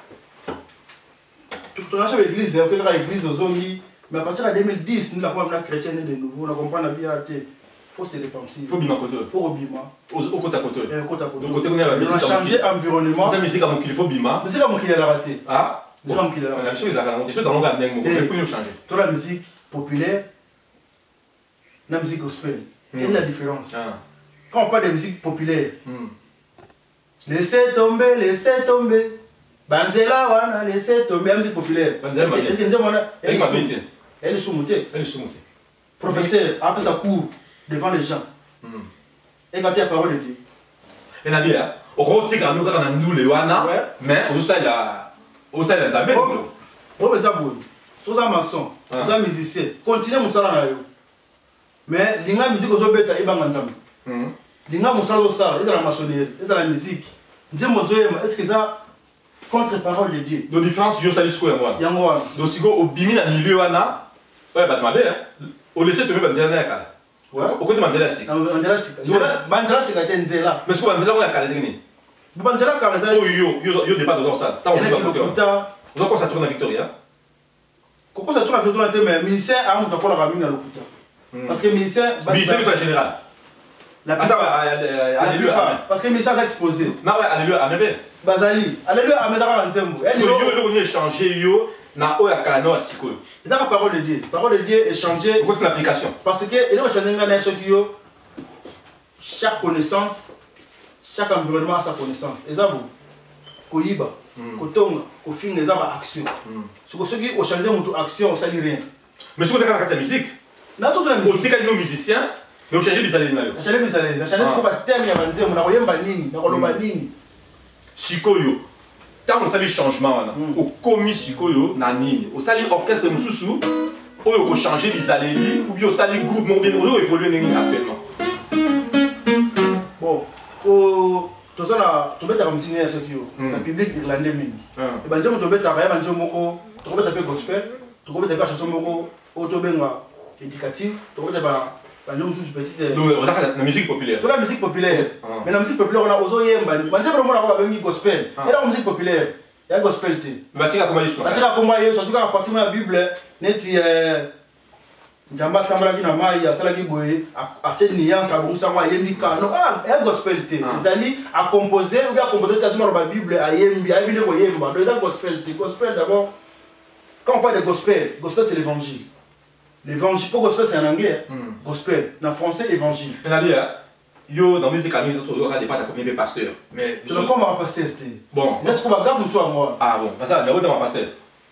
tout tout ça l'église que la église ozongi mais à partir de deux mille dix nous la fois na chrétien de nouveau on comprend bien té faut se repentir. Faut bima côté. Faut bima. Au côté à côté. Et côté à côté. Donc côté on a musique. On a changé environnement. La musique à mon qu'il faut bima. Musique à mon qu'il a raté. Ah. Musique à mon qu'il a raté. La musique à mon qu'il dans l'angle d'un mot. Pour nous changer. Toute la musique populaire, la musique gospel. Quelle est la différence? Quand on parle de musique populaire, laissez tomber, laissez tomber. Banzela wana, laissez tomber. La musique populaire. Banzela. Elle m'a dit. Elle est sous-montée. Elle est sous-montée. Professeur, après ça court devant les gens. Et quand tu as la parole de Dieu. Et la vie, au gros, tu sais, quand nous avons nous les wana, mais au sein de la. Au sein de la Zambie. Oh, mais ça bouge. Sous un maçon, sous un musicien, continuez mon salaire. Mais l'inga musique aux obètes et banganzam. L'inga mon salaire au salaire, c'est la maçonnerie, c'est la musique. Dieu mozoema, est-ce que ça contre-parole de Dieu? Donc, différence, yo salis quoi, moi. Yangoa. Donc, si go au bimi na milieu wana, ouais, bah, tu m'as dit, hein. Au laisser te mettre dans la carte. Au côté Mandela c'est. Mandela c'est. Mandela c'est quand Nzela. Mais ce que Mandela on a calé ni. Mandela calé ça. Oh yo yo yo débat dans ça. Tant on va. On doit ça tourne à Victoria. Pourquoi ça tourne à Victoria mais ministère a on doit pas la ramine à l'hôpital. Parce que ministère ministère c'est général. Attends alléluia. Parce que ministère a exposé. Non ouais alléluia amen. Bazali. Alléluia amen dans Nzembo. Yo yo on échanger yo. Na oya kano asiko. C'est la parole de Dieu. La parole de Dieu est changée. Pourquoi c'est l'application? Parce que il est changé dans ce qui chaque connaissance, chaque environnement a sa connaissance. Et ça vous koyiba, kotonga, kofinga les avoir action. Ce que ceux qui ont changé mon action, ça dit rien. Mais ce que tu as la musique. Na tout la musique. On dit que nos musiciens, mais on change des allées na yo. Change des allées. La change ce qu'on va terme ya banze, on a koyemba nini, na koloba nini. Sikoyo. Tant on sali changement au commis sikoyo na nini au sali orchestre mususu oyo ko changer des allées ou bien au sali groupe mon bien oyo évoluer nini actuellement bon ko tozana tobeta comme signer ce qui yo le public irlandais mini et ben jamu tobeta ba banjo moko tobeta pe gospel tobeta pe chanson moko otobenga éducatif tobeta ba banjo mususu petite donc on a la musique populaire toute la musique populaire mais la musique populaire on a ozo yemba banjo vraiment on a ba bengi gospel et la musique populaire il y a gospel té batika comment yesu batika comment yesu tu ka partir la bible neti euh Nzamba tambala ki na mai asala ki boye a tse nuance abonsa ngwa yembi kano ah e gospel té ezali a composer ou bien composer tazuma ba bible a yembi a bine ko yemba donc da gospel té gospel d'abord quand on parle de gospel, gospel c'est l'évangile. L'évangile, pour gospel c'est en anglais. Mm. Gospel, en français, évangile. C'est-à-dire, yo, dans le cas, il y a des pas de pasteur. Mais. Tu ne peux pas pasteur. Bon. Est-ce qu'on va garder nous à moi? Ah bon, ça, il y a autant de pasteur.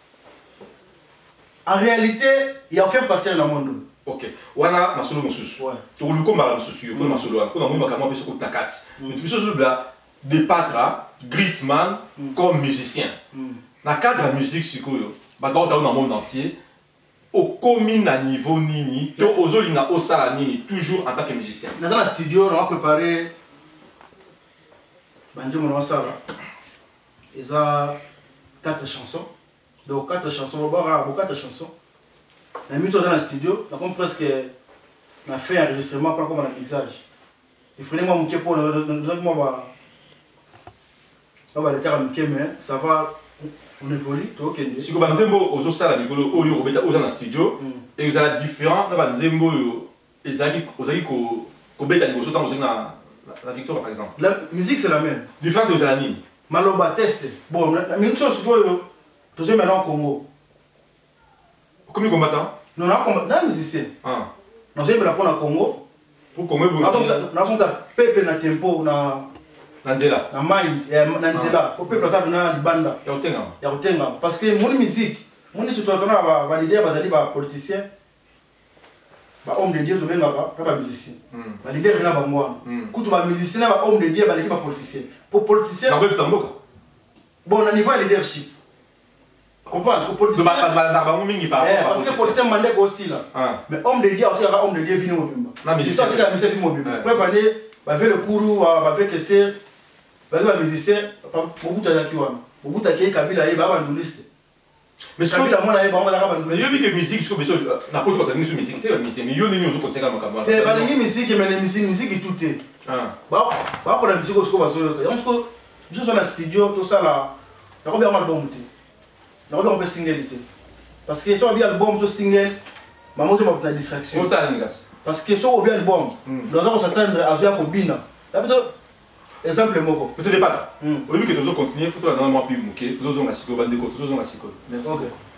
En réalité, il n'y a aucun pasteur dans le monde. Ok. Wana masolo mosusu. Ouais. Tu veux comme la mosusu, comme masolo. Comme on m'a dit que na quatre. Mais tu peux là des patra, gritman comme musicien. Na cadre musique sikoyo, ba dans le monde entier. Au commune à niveau nini, to ozolina osala nini toujours en tant que musicien. Dans un studio, on a préparé Banjo Monosala. Ils ont quatre chansons. Donc quatre chansons, on va quatre chansons. On a mis tout dans le studio, on a presque on a fait un enregistrement pour comme un mixage. Il faut que moi mon pour nous moi va on va le faire mais ça va on évolue to ok. Si vous avez ozo sala mikolo oyo obeta oza na studio et vous avez différent na nzembo yo ezaki ozaki ko ko beta liboso tant ozaki na la victoire par exemple. La musique c'est la même. Différence c'est ozala nini? Maloba test. Bon, mais une chose que tu sais maintenant au Congo. Combien de combattants? Non, non, non, musicien. Ah. Non, j'ai la au Congo. Pour combien vous? Nous avons un peuple na tempo na Nanzela. Na mind, na Nanzela. Au peuple ça na libanda. Ya otenga. Ya otenga parce que mon musique, mon tu tu entends ba valider ba zali ba politicien. Ba homme de Dieu to benga ba ba musicien. Ba leader na ba ngwana. Kutu ba musicien na ba homme de Dieu ba l'équipe ba politicien. Pour politicien. Na web samboka. Bon, au niveau de leadership. Comprends? Parce que politicien. Parce que politicien mandé aussi là. Mais homme de Dieu aussi, homme de Dieu vient au bimba. Il sorti la musique vient au bimba. Après, va faire le courroux, va faire tester. Va faire le musicien. Beaucoup de gens beaucoup de gens Kabila est baba nduliste. Mais ce que moi là est baba baba nduliste. Il y a des musiques ce que besoin n'importe quoi musique musique c'est musique mais il y a des musiques comme ça comme moi. C'est pas les musiques mais les musiques musique tout est. Ah. Bah bah pour la musique ce que va so. Donc ce que je suis dans le studio tout ça là. Il y a combien d'albums? Il y a combien de singles? Parce que si on a un album, tout single, je vais avoir une distraction. Parce que si on a un album, nous allons s'attendre à jouer pour Bina. Exemple, moi. Mais c'est des pattes. Au lieu que tu continues, il faut que tu aies un peu de tu aies un asiko, bande tu aies un asiko. Merci.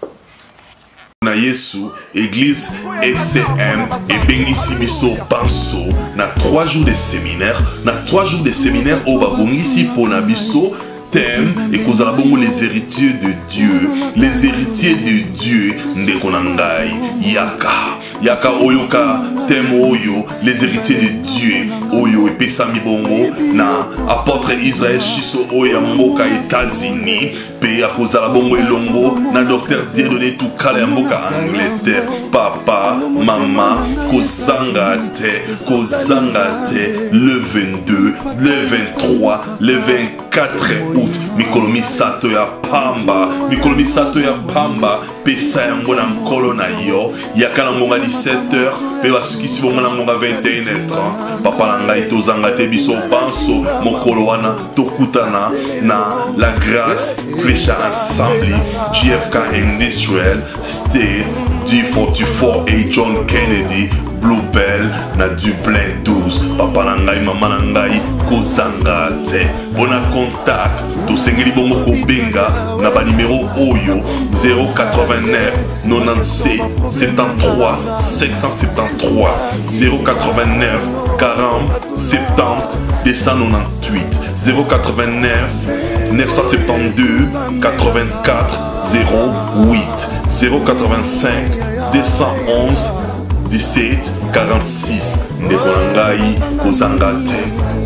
Na Yesu, église S C M et Bengisi Biso Panso, na trois jours de séminaire, na trois jours de séminaire au Babongisi Pona Biso. Thème et que nous les héritiers de Dieu, les héritiers de Dieu, Ndekonangai, Yaka, Yaka Oyoka, thème Oyo, les héritiers de Dieu, Oyo et Pesami Bongo, na apôtre Israël Shiso Oya Mboka États-Unis, P à cause de la Bongo et Longo, na docteur Dieudonné Toukala Mboka Angleterre, papa, maman, Kozangate, Kozangate, le vingt-deux, le vingt-trois, le vingt-quatre août. Mikolomi sato ya pamba, Mikolomi sato ya pamba, pesa yango na nkolo na yo, yaka na ngonga dix-sept heures, pe basukisi bongo na ngonga vingt et une heures trente. Papa na ngai tozanga te biso banso, mokolo wana tokutana na la grâce, prêcha ensemble, J F K Industrial State, D quarante-quatre et John Kennedy, Bluebell na Dublin douze. Papa na ngai, mama na ngai, kozanga te. Bona contact, tosengeli bongo kobenga na ba numéro oyo zéro quatre-vingt-neuf quatre-vingt-sept soixante-treize cinq cent soixante-treize zéro quatre-vingt-neuf quarante soixante deux cent quatre-vingt-dix-huit zéro quatre-vingt-neuf neuf cent soixante-douze quatre-vingt-quatre zéro huit zéro quatre-vingt-cinq deux cent onze dix-sept quarante-six Ndekonangai Kozangate.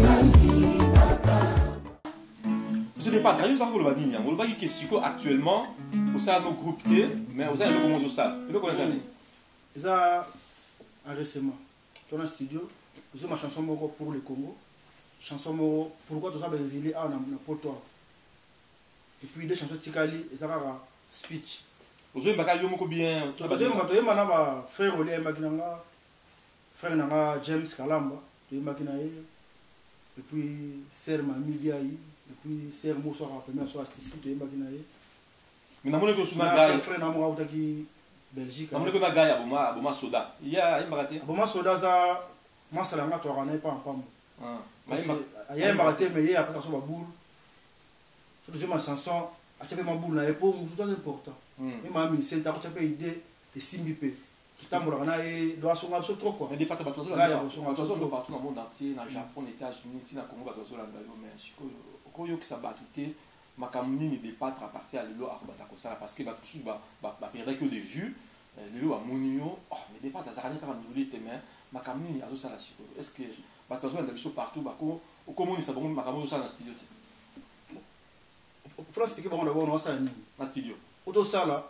Monsieur le patron, vous savez le bagi qui est actuellement au sein de nos groupes T, mais vous savez comment on ça. Vous connaissez ça? Ça récemment dans un studio, j'ai ma chanson pour le Congo. Chanson pourquoi tout ça ben exilé à na poto. Et puis des chansons tikali, ça va speech. Vous avez bakay yo moko bien. Vous avez matoye mana ba frère Olé Makinanga, frère nanga James Kalamba, de Makinaye. Et puis sœur Mami Biayi. Et puis sœur Moussa la première soir Sissi de Makinaye. Mais na mona ko suna gars frère na mo utaki Belgique. Na mona ko na gars ya boma boma soda. Il y a imbarate. Boma soda za masalanga to rana pas en pam. Ah. Il y a imbarate mais il y a pas ça sur la boule. C'est ma chanson achape mabulu na epo mutu très important et mami c'est ta achape idée et simbipe kitambola na e doit songa so trop quoi mais des patrons bateaux là bateaux partout dans le monde entier na Japon États-Unis na Congo bateaux là d'ailleurs mais ko yo ki sa batuté makamuni ni des patrons à partir à lelo akobata ko sala parce que bateaux ba ba perdre que des vues lelo ba monio oh mais des patrons ça rien quand on liste mais makamuni azo sala siko est-ce que bateaux là d'abiso partout ba ko comment ça bon makamuni ça dans studio France expliquer bon d'abord on ça ni na studio auto sala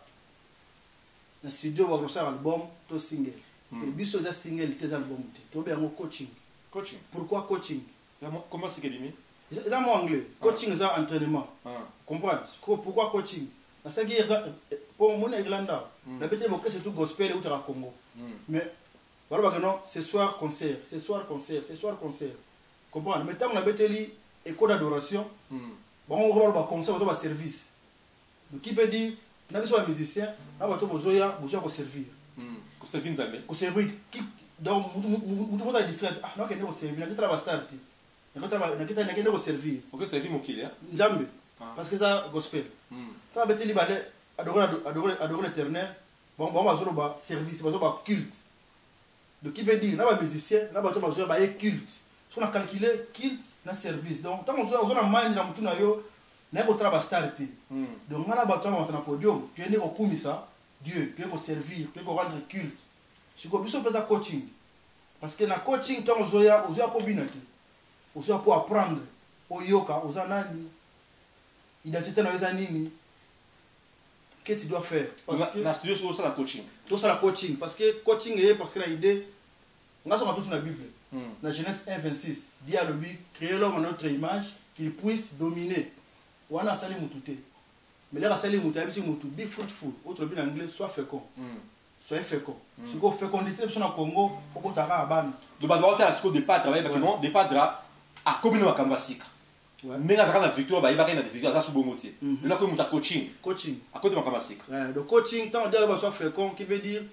na studio va grossir album to single et biso za single tes album to be en coaching coaching pourquoi coaching comment c'est que limite c'est en anglais coaching ça entraînement comprendre pourquoi coaching na ça qui pour mon Irlanda la petite bokke c'est tout gospel ou tra Congo mais voilà que non ce soir concert ce soir concert ce soir concert comprendre mais tant on a beteli école d'adoration bon on va concert on va service donc qui veut dire na biso ba musicien na bato bozoya bozoya ko servir ko servir nzambe ko servir qui donc mutu mutu distrait ah non que ne ko servir na kitala ba start na kitala na kitala na ko servir ko servir mokili hein nzambe parce que ça gospel ça beteli ba adorer adorer adorer l'éternel bon bon bazolo ba service bazolo ba culte donc qui veut dire na ba musicien na bato bazoya ba culte so na calculer culte na service donc tant on zo na mind na mutu na yo na ko travailler start donc ngana bato na na podium tu es né ko kumisa Dieu tu es ko servir tu es ko rendre culte si ko biso pesa coaching parce que na coaching tant ozoya ozoya po binati ozoya po apprendre oyoka ozanani identité na yoza nini qu'est-ce que tu dois faire parce que na studio sur ça la coaching tout ça la coaching parce que coaching est parce que la idée nga so tout na Bible dans Genèse un vingt-six Dieu a le but créer l'homme à notre image qu'il puisse dominer wana sali mutute mais là sali mutute bisi mutu be fruitful autre bien en anglais soit fécond soit fécond si ko fécondité sur na Congo faut ko tara abana do ba doit être de pas travailler parce que non des pas dra a combiner makamba sika mais là ça na victoire ba ibaka na victoire ça sous bongotier là ko muta coaching coaching à côté makamba sika le coaching tant dire ba soit fécond qui veut dire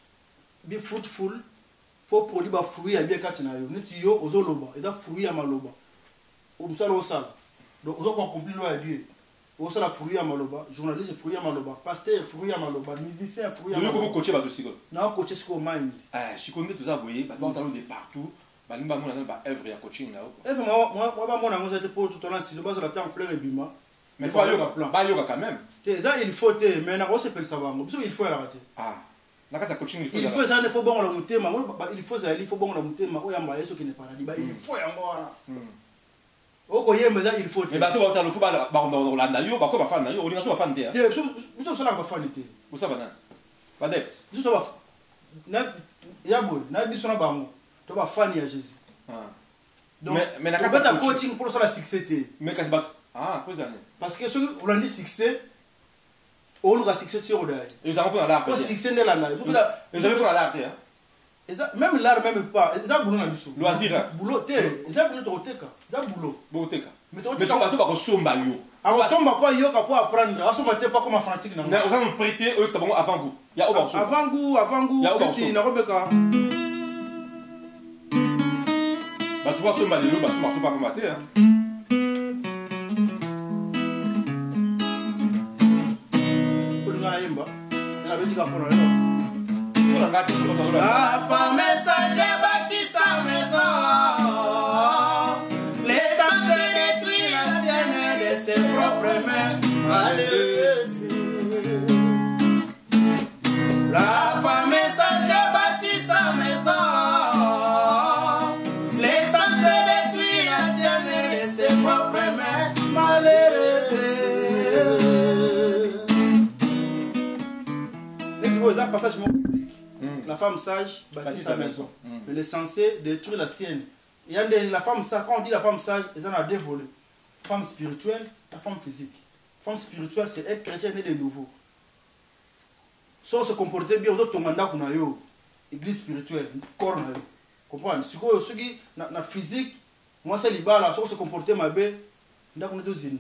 be fruitful faut produire ba fruit ya bien katina yo niti yo ozoloba eza fruit ya maloba o musala o sala donc on accomplit loi de Dieu on sala fruit à maloba journaliste fruit à maloba pasteur fruit à maloba musicien fruit à maloba donc coacher bato siko na coacher siko mind eh si connait tout ça boyer ba dans talent de partout ba limba mona ba œuvre ya coaching na ko œuvre moi moi ba mona ngose te pour tout dans studio base la temps plein bima mais faut yoga plan ba yoga quand même te ça il faut te mais na on se peut savoir biso il faut la rater ah na kata coaching il faut il faut ça ne faut bon la mutema il faut ça il faut bon la mutema o yamba yeso qui ne paradis ba il faut yango wana oko yemba il faut mais bato ba faut ba ba Rolanda yo ba ko ba fan na yo olinga so ba fan te te biso so na ba fan te vous savez na ba dept biso ba na ya boy na biso na bango to ba fan ya Jésus ah donc mais na kata coaching pour ça la succès te mais kasi ba ah quoi ça parce que ce on dit succès on le succès sur le ils ont pas l'art pour succès de la live ils avaient pas l'art hein même l'art même pas ça boulot na biso loisir boulot te ça boulot toteka ça boulot boteka mais mais so bato ba ko somba yo a somba pas yo ka pour apprendre a somba te pas comme fanatique na mais on va me prêter eux que ça bon avant goût il y a au avant goût avant goût petit na robeka ba tu vois somba le ba somba so pas comme maté hein la femme messager bâtit sa maison, l'essence détruit la sienne de ses propres mains. Malheureuse. La femme messager bâtit sa maison, l'essence détruit la sienne de ses propres mains. Malheureuse. C'est un passage la femme sage bâtit sa maison, mais elle est censée détruire la sienne. Il y a la femme sage, quand on dit la femme sage, elle en a deux volets. Femme spirituelle, la femme physique. Femme spirituelle, c'est être chrétien né de nouveau. Si on se comportait bien, on a tomanda kuna yo, église spirituelle, corps na yo. Comprendre? Si on se dit na physique, moi c'est libala, si on se comportait ma bé, nda kuna to zinda.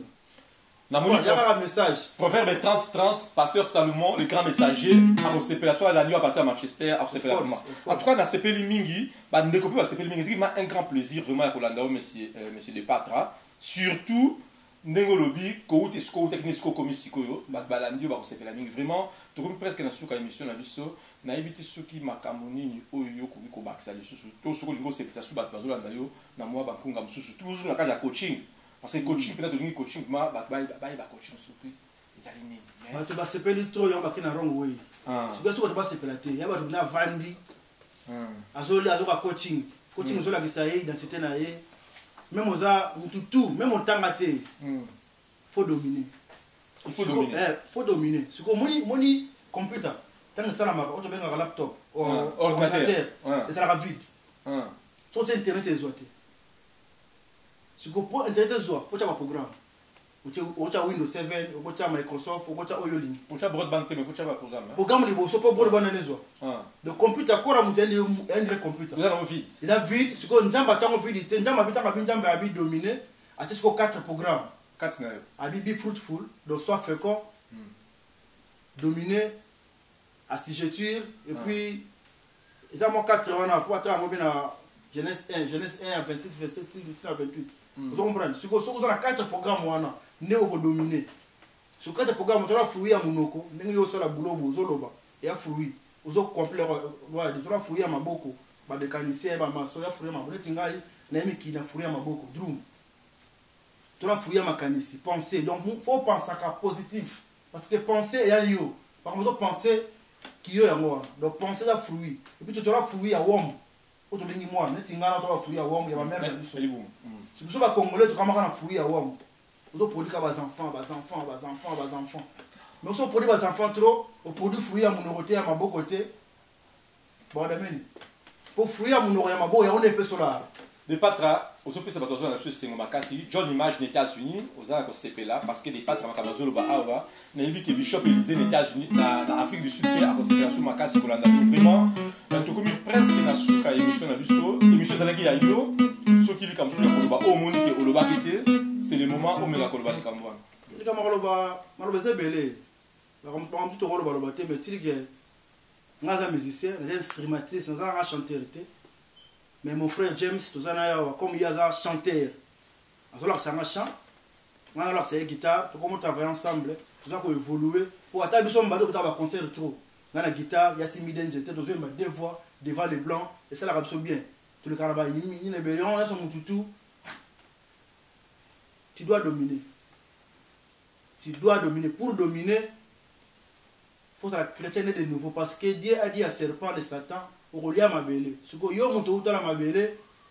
Proverbe trente trente, pasteur Salomon, le grand messager, a reçu la soirée la nuit à partir de Manchester, a reçu la vraiment. En tout cas, dans ce pays Mingi, bah ne découpez pas ce pays Mingi, c'est un grand plaisir vraiment à Rolanda, monsieur monsieur de Patra, surtout ndenge lobi ko uti sko technique sko komisiko yo ba balandi ba ko sepela mingi vraiment to comme presque na suka émission na biso na ebiti suki makamoni ni oyo yo ko ko bakisa lisusu to soko lingo sepela su ba bazolanda yo na mwa ba kunga mususu toujours na kaja coaching parce que coaching peut-être lingi coaching ma ba ba ba coaching surprise ezali nini ba to ba sepeli trop yo ba kina wrong way ah so to ba sepela te ya ba to na vandi ah azoli azoka coaching coaching zola kisaye identité na ye même aux a tout même au temps gâté faut dominer il faut dominer eh faut dominer c'est comme moni moni computer tant que ça la marque auto bien un laptop ou ordinateur et ça la vide so c'est internet les autres c'est que pour internet les autres faut avoir programme ou tu as Windows sept ou tu as Microsoft ou tu as Oyolink ou tu as broadband mais faut tu avoir programme programme de bosso pas broadband les autres le computer quoi mu tende un computer il est vide il est vide c'est que nzamba tango vide nzamba bitanga binzamba abi dominer à ce quatre programmes quatre na abi bi fruitful donc soit fécond dominer assujetture et puis ils ont quatre on a pour attendre na Genèse un Genèse un à vingt-six vingt-sept à vingt-huit vous comprenez c'est que ce qu'on a quatre programmes wana ne ko dominer ce quatre programmes tu as fouiller à monoko ndenge yo sala boulot bozoloba ya fouiller ozo complet wa de tu as fouiller à maboko ba mécanicien ba maçon ya fouiller maboko tingai na yemi ki na fouiller à maboko drum tu as fouiller à mécanicien penser donc faut penser à positif parce que penser ya yo par contre penser qui yo ya moi donc penser à fouiller et puis tu as fouiller à wom auto bengi moi ne tinga na tu as fouiller à wom ya ba mère na biso c'est pour ça ba congolais tu kamaka na fouiller à wom on produit qu'à bas enfants, bas enfants, bas enfants, bas enfants. Mais on produit bas enfants trop, on produit fruits à mon côté, à ma beau côté. Bon, d'ailleurs, pour fruits à mon côté, à ma beau, on est peu sur là. De Patra, au sommet c'est pas toujours la chose c'est mon makasi. John Image des États-Unis, aux Arabes c'est là parce que des Patra makabazolo ba awa, na lui que Bishop Élysée des États-Unis, na na Afrique du Sud, à considérer sur makasi pour l'anda. Vraiment, tout comme presque na suka émission na biso, émission ça qui a yo, ceux qui lui comme tout le monde ba au monde que oloba kité. C'est le moment où on met la colobane comme moi. Les camarades, malheureusement, c'est belé. La camarade, tout le monde va le battre, mais tu dis que nous sommes musiciens, nous sommes instrumentistes, nous sommes chanteurs. Mais mon frère James, tout ça, comme il y a un chanteur, alors c'est un chant, alors c'est une guitare, tout comme on travaille ensemble, tout ça qu'on évolue. Pour atteindre le son, on va concert trop. Dans la guitare, il y a six mille j'étais dans une deux voix devant les blancs, et ça la rapide bien. Tout le carabin, il y a une belle, on a son toutou. Tu dois dominer. Tu dois dominer. Pour dominer, il faut que la chrétienne de nouveau. Parce que Dieu a dit à serpent de Satan, au lieu à ma belle. Ce que yo monte ou la ma belle,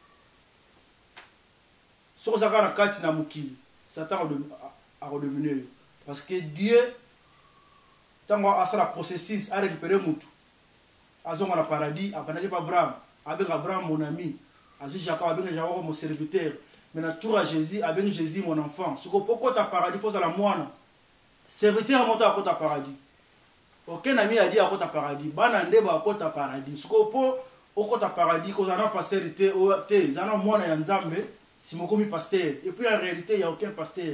ce que ça va quatre na muki, Satan a redominé. Parce que Dieu, tant qu'on a la processus, a récupéré mutu. A zonga la paradis, a banagé pas Abraham, avec Abraham mon ami, a dit Jacob, avec Jacob mon serviteur. Maintenant, tout à Jésus, avec Jésus, mon enfant. Ce que pourquoi tu as paradis, il faut que la moine. Serviteur à monter à côté paradis. Aucun ami a dit à côté paradis. Banande à côté paradis. Ce que pour au côté paradis, quand on a pasteur, ils ont moine et nzambe, si mon commis pasteur. Et puis en réalité, il n'y a aucun pasteur.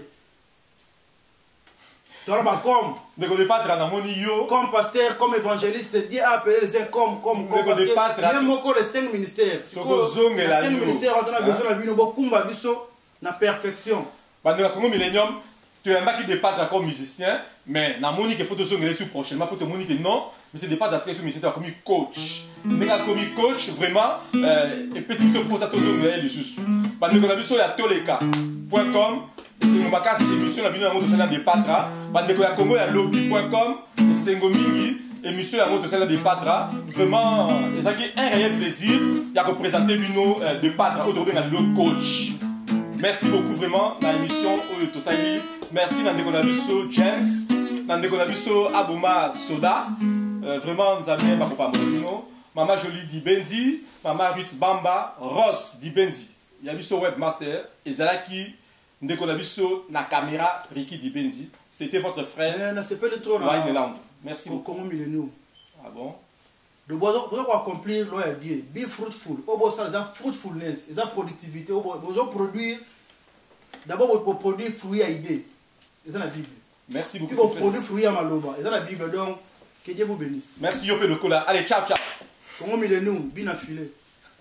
Tu vois, comme. Ne connais pas Tranamoni. Comme pasteur, comme évangéliste, Dieu a appelé les uns comme. Comme. Ne connais pas Tranamoni. Il y a les cinq ministères. Les cinq ministères, on a besoin de vie, nous avons la perfection. Dans le Congo Millennium, tu es un mec qui dépasse comme musicien, mais dans Monique, il faut te souvenir prochainement pour te Monique non, mais c'est dépasse d'attirer sur musicien comme coach. N'est pas comme coach vraiment, et puis si tu poses à te souvenir les sous. Dans le Congo il y a toleka point com, c'est mon macasse émission la vidéo à moto celle des Patra. Dans le Congo il y a lobby point com, c'est Ngomingi. Émission à moto celle des Patra. Vraiment, c'est un réel plaisir. Il y a représenté l'uno de Patra aujourd'hui dans le coach. Merci beaucoup vraiment dans l'émission Oyo Tosali. Merci dans Ndekolabiso James, dans Ndekolabiso Aboma Soda. Euh, vraiment nous avons pas papa Molino, Maman Jolie Dibendi, Maman Ruth Bamba, Ross Dibendi. Il y a biso webmaster et Zalaki Ndekolabiso na caméra Ricky Dibendi. C'était votre frère. Eh, c'est pas le trop là. Merci beaucoup. Comment millénaire. Ah bon? De besoin pour accomplir l'O R D, be fruitful. Au besoin de fruitfulness, de productivité, au besoin produire. D'abord, pour produire fruits à idée. C'est la Bible. Merci beaucoup. Pour produire fruits à maloba. C'est la Bible. Donc, que Dieu vous bénisse. Merci Yopé le Kola. Allez, ciao, ciao. Comment millénaire, bien affilé.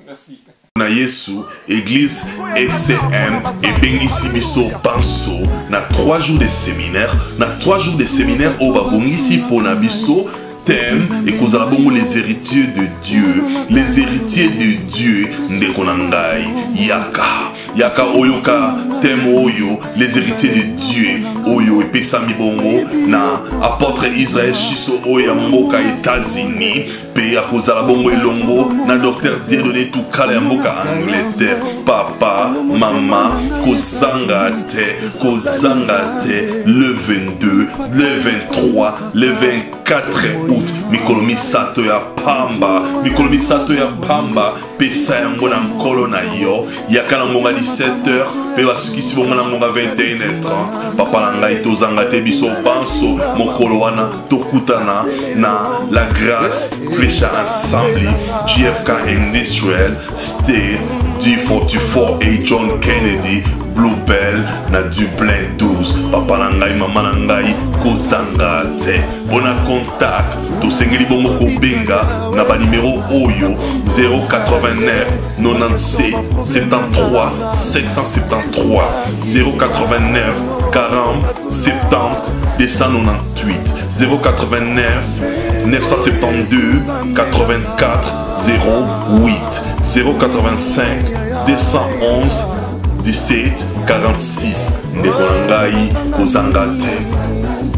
Merci. Na Yesu, église S M et bengisi biso banso na trois jours de séminaire, na trois jours de séminaire au babongisi pona biso thème et kozala bongo les héritiers de Dieu, les héritiers de Dieu ndeko na ngai yaka yaka oyoka thème oyo les héritiers de Dieu oyo epesami bongo na apôtre Israël Shiso oya mboka États-Unis pe akozala bongo elongo na docteur Dieudonné Tukala ya mboka Angleterre. Papa mama kozanga te kozanga te le vingt-deux, le vingt-trois, le vingt-quatre août mikolo misato ya pamba mikolo misato ya pamba pesa yango na nkolo na yo yaka na ngonga dix-sept heures pe basukisi bongo na ngonga vingt et une heures trente. Papa na ngai tozanga te biso banso mokolo wana tokutana na la grâce Flecha Ensemble J F K Industrial State D quarante-quatre et John Kennedy Bluebell na Dublin douze. Papa na ngai mama na ngai kozanga te bona contact tosengeli bongo kobenga na ba numéro oyo zéro quatre-vingt-neuf quatre-vingt-sept soixante-treize sept cent soixante-treize zéro quatre-vingt-neuf quarante soixante deux cent quatre-vingt-dix-huit zéro quatre-vingt-neuf neuf cent soixante-douze quatre-vingt-quatre zéro huit zéro quatre-vingt-cinq deux cent onze dix-sept quarante-six ndeko na ngai kozanga te.